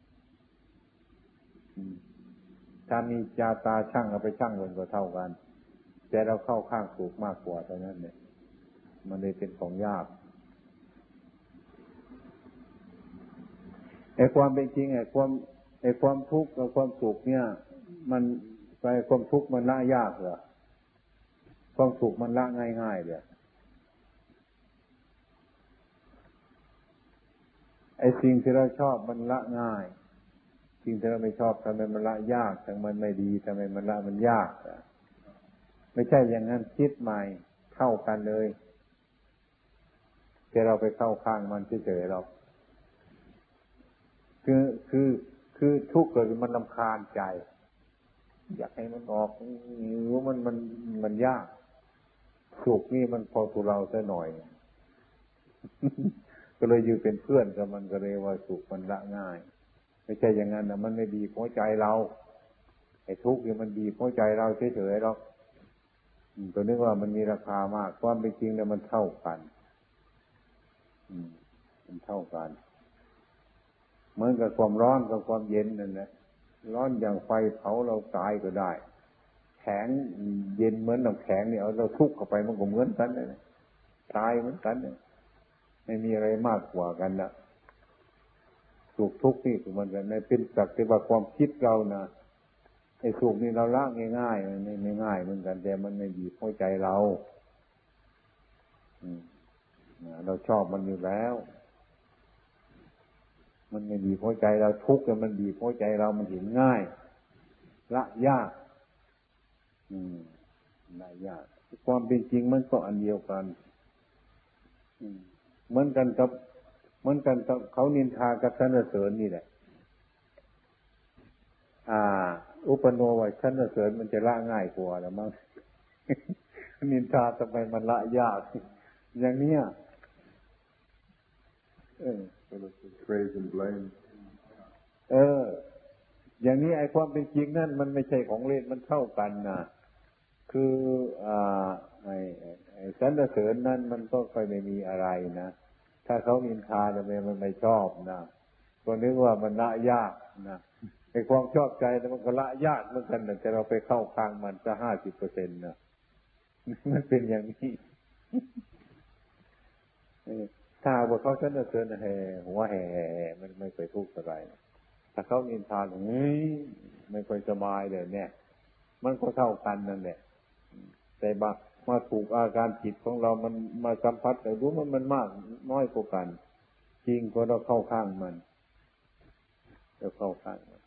ถ้ามีจาตาช่างเอาไปช่างมันก็เท่ากันแต่เราเข้าข้างสุขมากกว่าเท่านั้นเนี่ยมันเลยเป็นของยากไอ้ความเป็นจริงไอ้ความไอ้ความทุกข์กับความสุขเนี่ยมันไปความทุกข์มันละยากเหรอความสุขมันละง่ายๆเลยไอ้อ้สิ่งที่เราชอบมันละง่ายสิ่งที่เราไม่ชอบทำไมมันละยากทำไมมันไม่ดีทำไมมันละมันยากไม่ใช่อย่างนั้นคิดใหม่เท่ากันเลยแต่เราไปเข้าข้างมันเฉยๆเราคือคือคือทุกข์เกิดมันรำคาญใจอยากให้มันออกรู้มันมันมันยากสุขนี่มันพอตัวเราซะหน่อย ก็เลยอยู่เป็นเพื่อนกับมันก็เลยว่าสุขมันละง่ายไม่ใช่อย่างนั้นนะมันไม่ดีเพราะใจเราไอ้ทุกข์นี่มันดีเพราะใจเราเฉยๆหรอกตัวนึกว่ามันมีราคามากความเป็นจริงแล้วมันเท่ากันมันเท่ากันเหมือนกับความร้อนกับความเย็นนั่นแหละร้อนอย่างไฟเผาเราตายก็ได้แข็งเย็นเหมือนน้ำแข็งเนี่ยเอาเราทุกข์เข้าไปมันก็เหมือนกันเลยตายเหมือนกันเนี่ยไม่มีอะไรมากกว่ากันนะสุขทุกข์นี่คือมันกันในเป็นสักแต่ว่าความคิดเรานะไอ้สุขนี่เราละง่ายๆมันไม่ง่ายเหมือนกันแต่มันไม่ดีเพราะใจเราอืมเราชอบมันอยู่แล้วมันไม่ดีเพราะใจเราทุกข์แต่มันดีเพราะใจเรามันเห็นง่ายละยากอืมละยากความเป็นจริงมันก็อันเดียวกันอืมเหมือนกันกับเหมือนกันกับเขานินทากับสรรเสริญนี่แหละอ่าอุปโนว่าสรรเสริญมันจะละง่ายกว่าหรือมั้ง นินทาทำไมมันละยากอย่างเนี้ยเออ praise and blame เอออย่างนี้ไอ้ความเป็นจริงนั่นมันไม่ใช่ของเล่นมันเท่ากันนะคืออ่าไอ้ไอ้สรรเสริญนั่นมันก็ค่อยไม่มีอะไรนะถ้าเขานินทาทำไมมันไม่ชอบนะก็นึกว่ามันละยากนะไอ้ความชอบใจมันก็ละยากเหมือนกันแต่เราไปเข้าข้างมันจะห้าสิบเปอร์เซ็นต์นะมันเป็นอย่างนี้ถ้าว่าเขาสรรเสริญแห่หัวแห่มันไม่เคยทุกข์อะไรถ้าเขานินทาเฮ้ยไม่ค่อยสบายเลยเนี่ยมันก็เท่ากันนั่นแหละแต่บางมาถูกอาการจิตของเรามันมาสัมผัสแต่รู้มันมันมากน้อยกว่ากันจริงก็เราเข้าข้างมันเราเข้าข้างมัน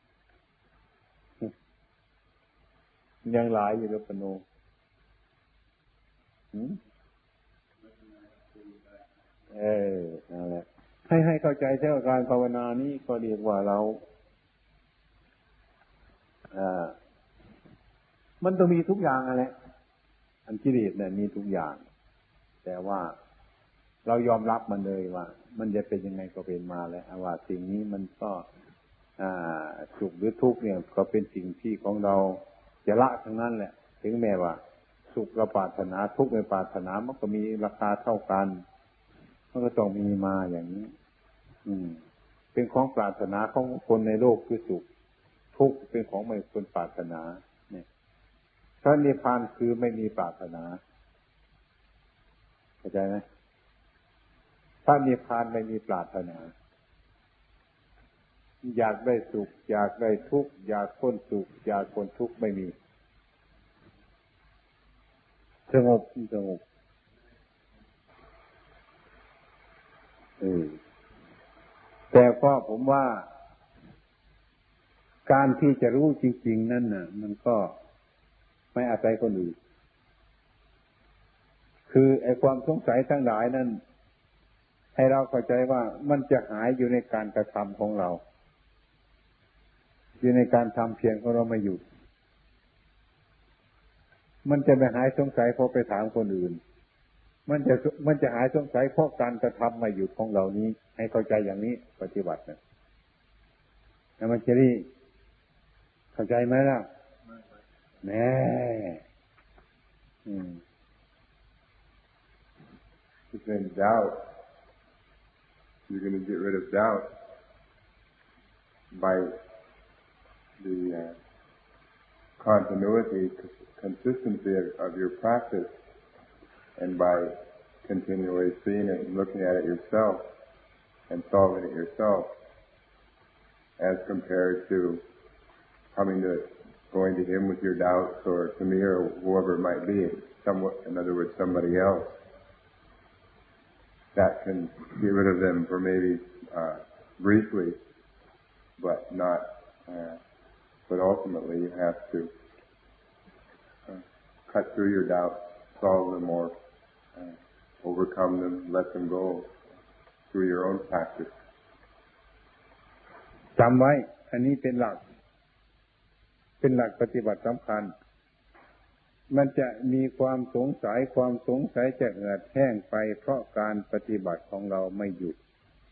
ยังหลายอยู่แล้วปโนหืมเออนั่นแหละให้ให้เข้าใจเท่าการภาวนานี้ก็เรียกว่าเราอ่ามันต้องมีทุกอย่างอะไรอันกิเลสเนี่ยมีทุกอย่างแต่ว่าเรายอมรับมันเลยว่ามันจะเป็นยังไงก็เป็นมาแล้วว่าสิ่งนี้มันก็อ่าสุขหรือทุกข์เนี่ยก็เป็นสิ่งที่ของเราจะละทั้งนั้นแหละถึงแม้ว่าสุขเราปรารถนาทุกข์ไม่ปรารถนามันก็มีราคาเท่ากันมันก็ต้องมีมาอย่างนี้อืมเป็นของปรารถนาของคนในโลกคือสุขทุกข์เป็นของไม่คนปรารถนาเนี่ยพระนิพพานคือไม่มีปรารถนาเข้าใจไหมพระนิพพานไม่มีปรารถนาอยากได้สุขอยากได้ทุกข์อยากพ้นสุขอยากพ้นทุกข์ไม่มีสงบสงบเออแต่ก็ผมว่าการที่จะรู้จริงๆนั่นน่ะมันก็ไม่อาศัยคนอื่นคือไอ้ความสงสัยทั้งหลายนั้นให้เราเข้าใจว่ามันจะหายอยู่ในการกระทำของเราอยู่ในการทำเพียรของเราไม่หยุดมันจะไม่หายสงสัยเพราะไปถามคนอื่นมันจะมันจะหายสงสัยเพราะการกระทำไม่หยุดของเรานี้ให้เข้าใจอย่างนี้ปฏิบัตินะแล้วมันจะได้เข้าใจไหมล่ะแน่อืม If in doubt, you're going to get rid of doubt by the uh, continuity, consistency of, of your practice, and by continually seeing it and looking at it yourself and solving it yourself, as compared to coming to going to him with your doubts, or to me, or whoever it might be, somewhat, in other words, somebody else that can get rid of them for maybe uh, briefly, but not, uh, but ultimately you have to uh, cut through your doubts, solve them, or uh, overcome them, let them go through your own practice. จำไว้อันนี้เป็นหลักเป็นหลักปฏิบัติสำคัญมันจะมีความสงสัยความสงสัยจะเหือดแห้งไปเพราะการปฏิบัติของเราไม่หยุด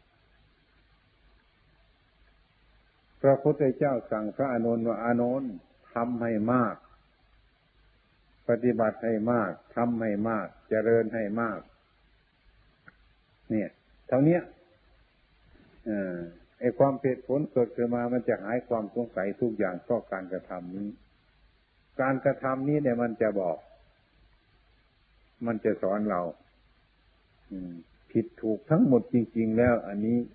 พระพุทธเจ้าสั่งพระอานนท์ว่าอานนท์ทำให้มากปฏิบัติให้มากทำให้มากเจริญให้มากเนี่ยเท่านี้อ่าไอ้ความเหตุผลเกิดขึ้นมามันจะหายความสงสัยทุกอย่างเพราะการกระทำนี้การกระทำนี้เนี่ยมันจะบอกมันจะสอนเราผิดถูกทั้งหมดจริงๆแล้วอันนี้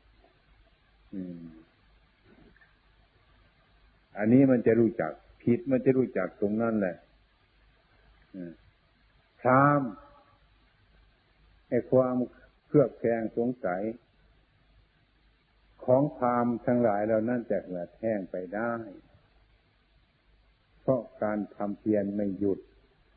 อันนี้มันจะรู้จักผิดมันจะรู้จักตรงนั้นแหละพรามไอ้ความเครือบแคลงสงสัยของพรามทั้งหลายเหล่านั้นจะเหือดแห้งไปได้เพราะการทำเพียรไม่หยุด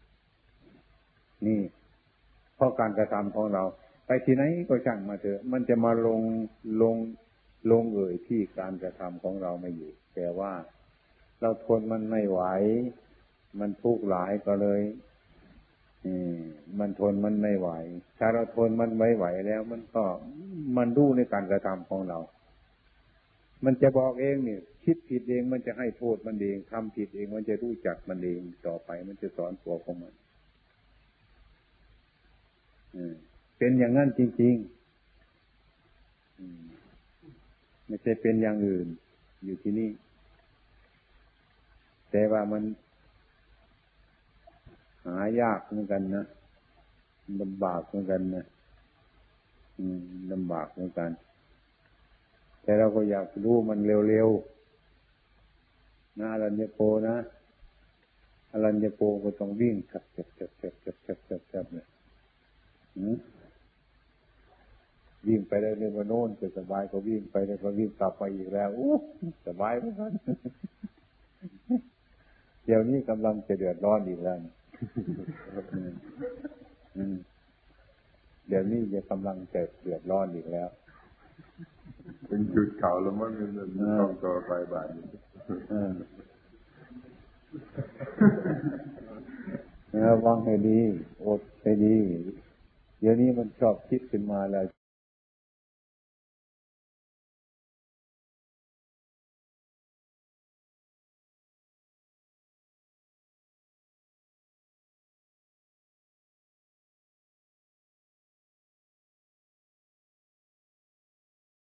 นี่เพราะการกระทำของเราไปที่ไหนก็ช่างมาเถอะมันจะมาลงลงลงเอ่ยที่การกระทำของเราไม่หยุดแต่ว่าเราทนมันไม่ไหวมันทุกข์หลายก็เลยอืมมันทนมันไม่ไหวถ้าเราทนมันไม่ไหวแล้วมันก็มันรู้ในการกระทำของเรามันจะบอกเองนี่คิดผิดเองมันจะให้โทษมันเองทำผิดเองมันจะรู้จักมันเองต่อไปมันจะสอนตัวของมันเป็นอย่างนั้นจริงๆไม่ใช่เป็นอย่างอื่นอยู่ที่นี่แต่ว่ามันหายากเหมือนกันนะลำบากเหมือนกันนะลำบากเหมือนกันแต่เราก็อยากรู้มันเร็วๆนะอรัญญโปนะอรัญญโปก็ต้องวิ่งจับจับจับจับจับจับจับจับเนี่ยวิ่งไปได้เรื่องว่าโน่นจะสบายก็วิ่งไปแล้วก็วิ่งกลับมาอีกแล้วอู้สบายเหมือนกันเดี๋ยวนี้กำลังจะเดือดร้อนอีกแล้วเดี๋ยวนี้จะกำลังจะเดือดร้อนอีกแล้วเป็นจุดเขาแล้วมันมันต้องต่อไปบ้านระวังให้ดีอดให้ดีเดี๋ยวนี้มันชอบคิดขึ้นมาแล้ว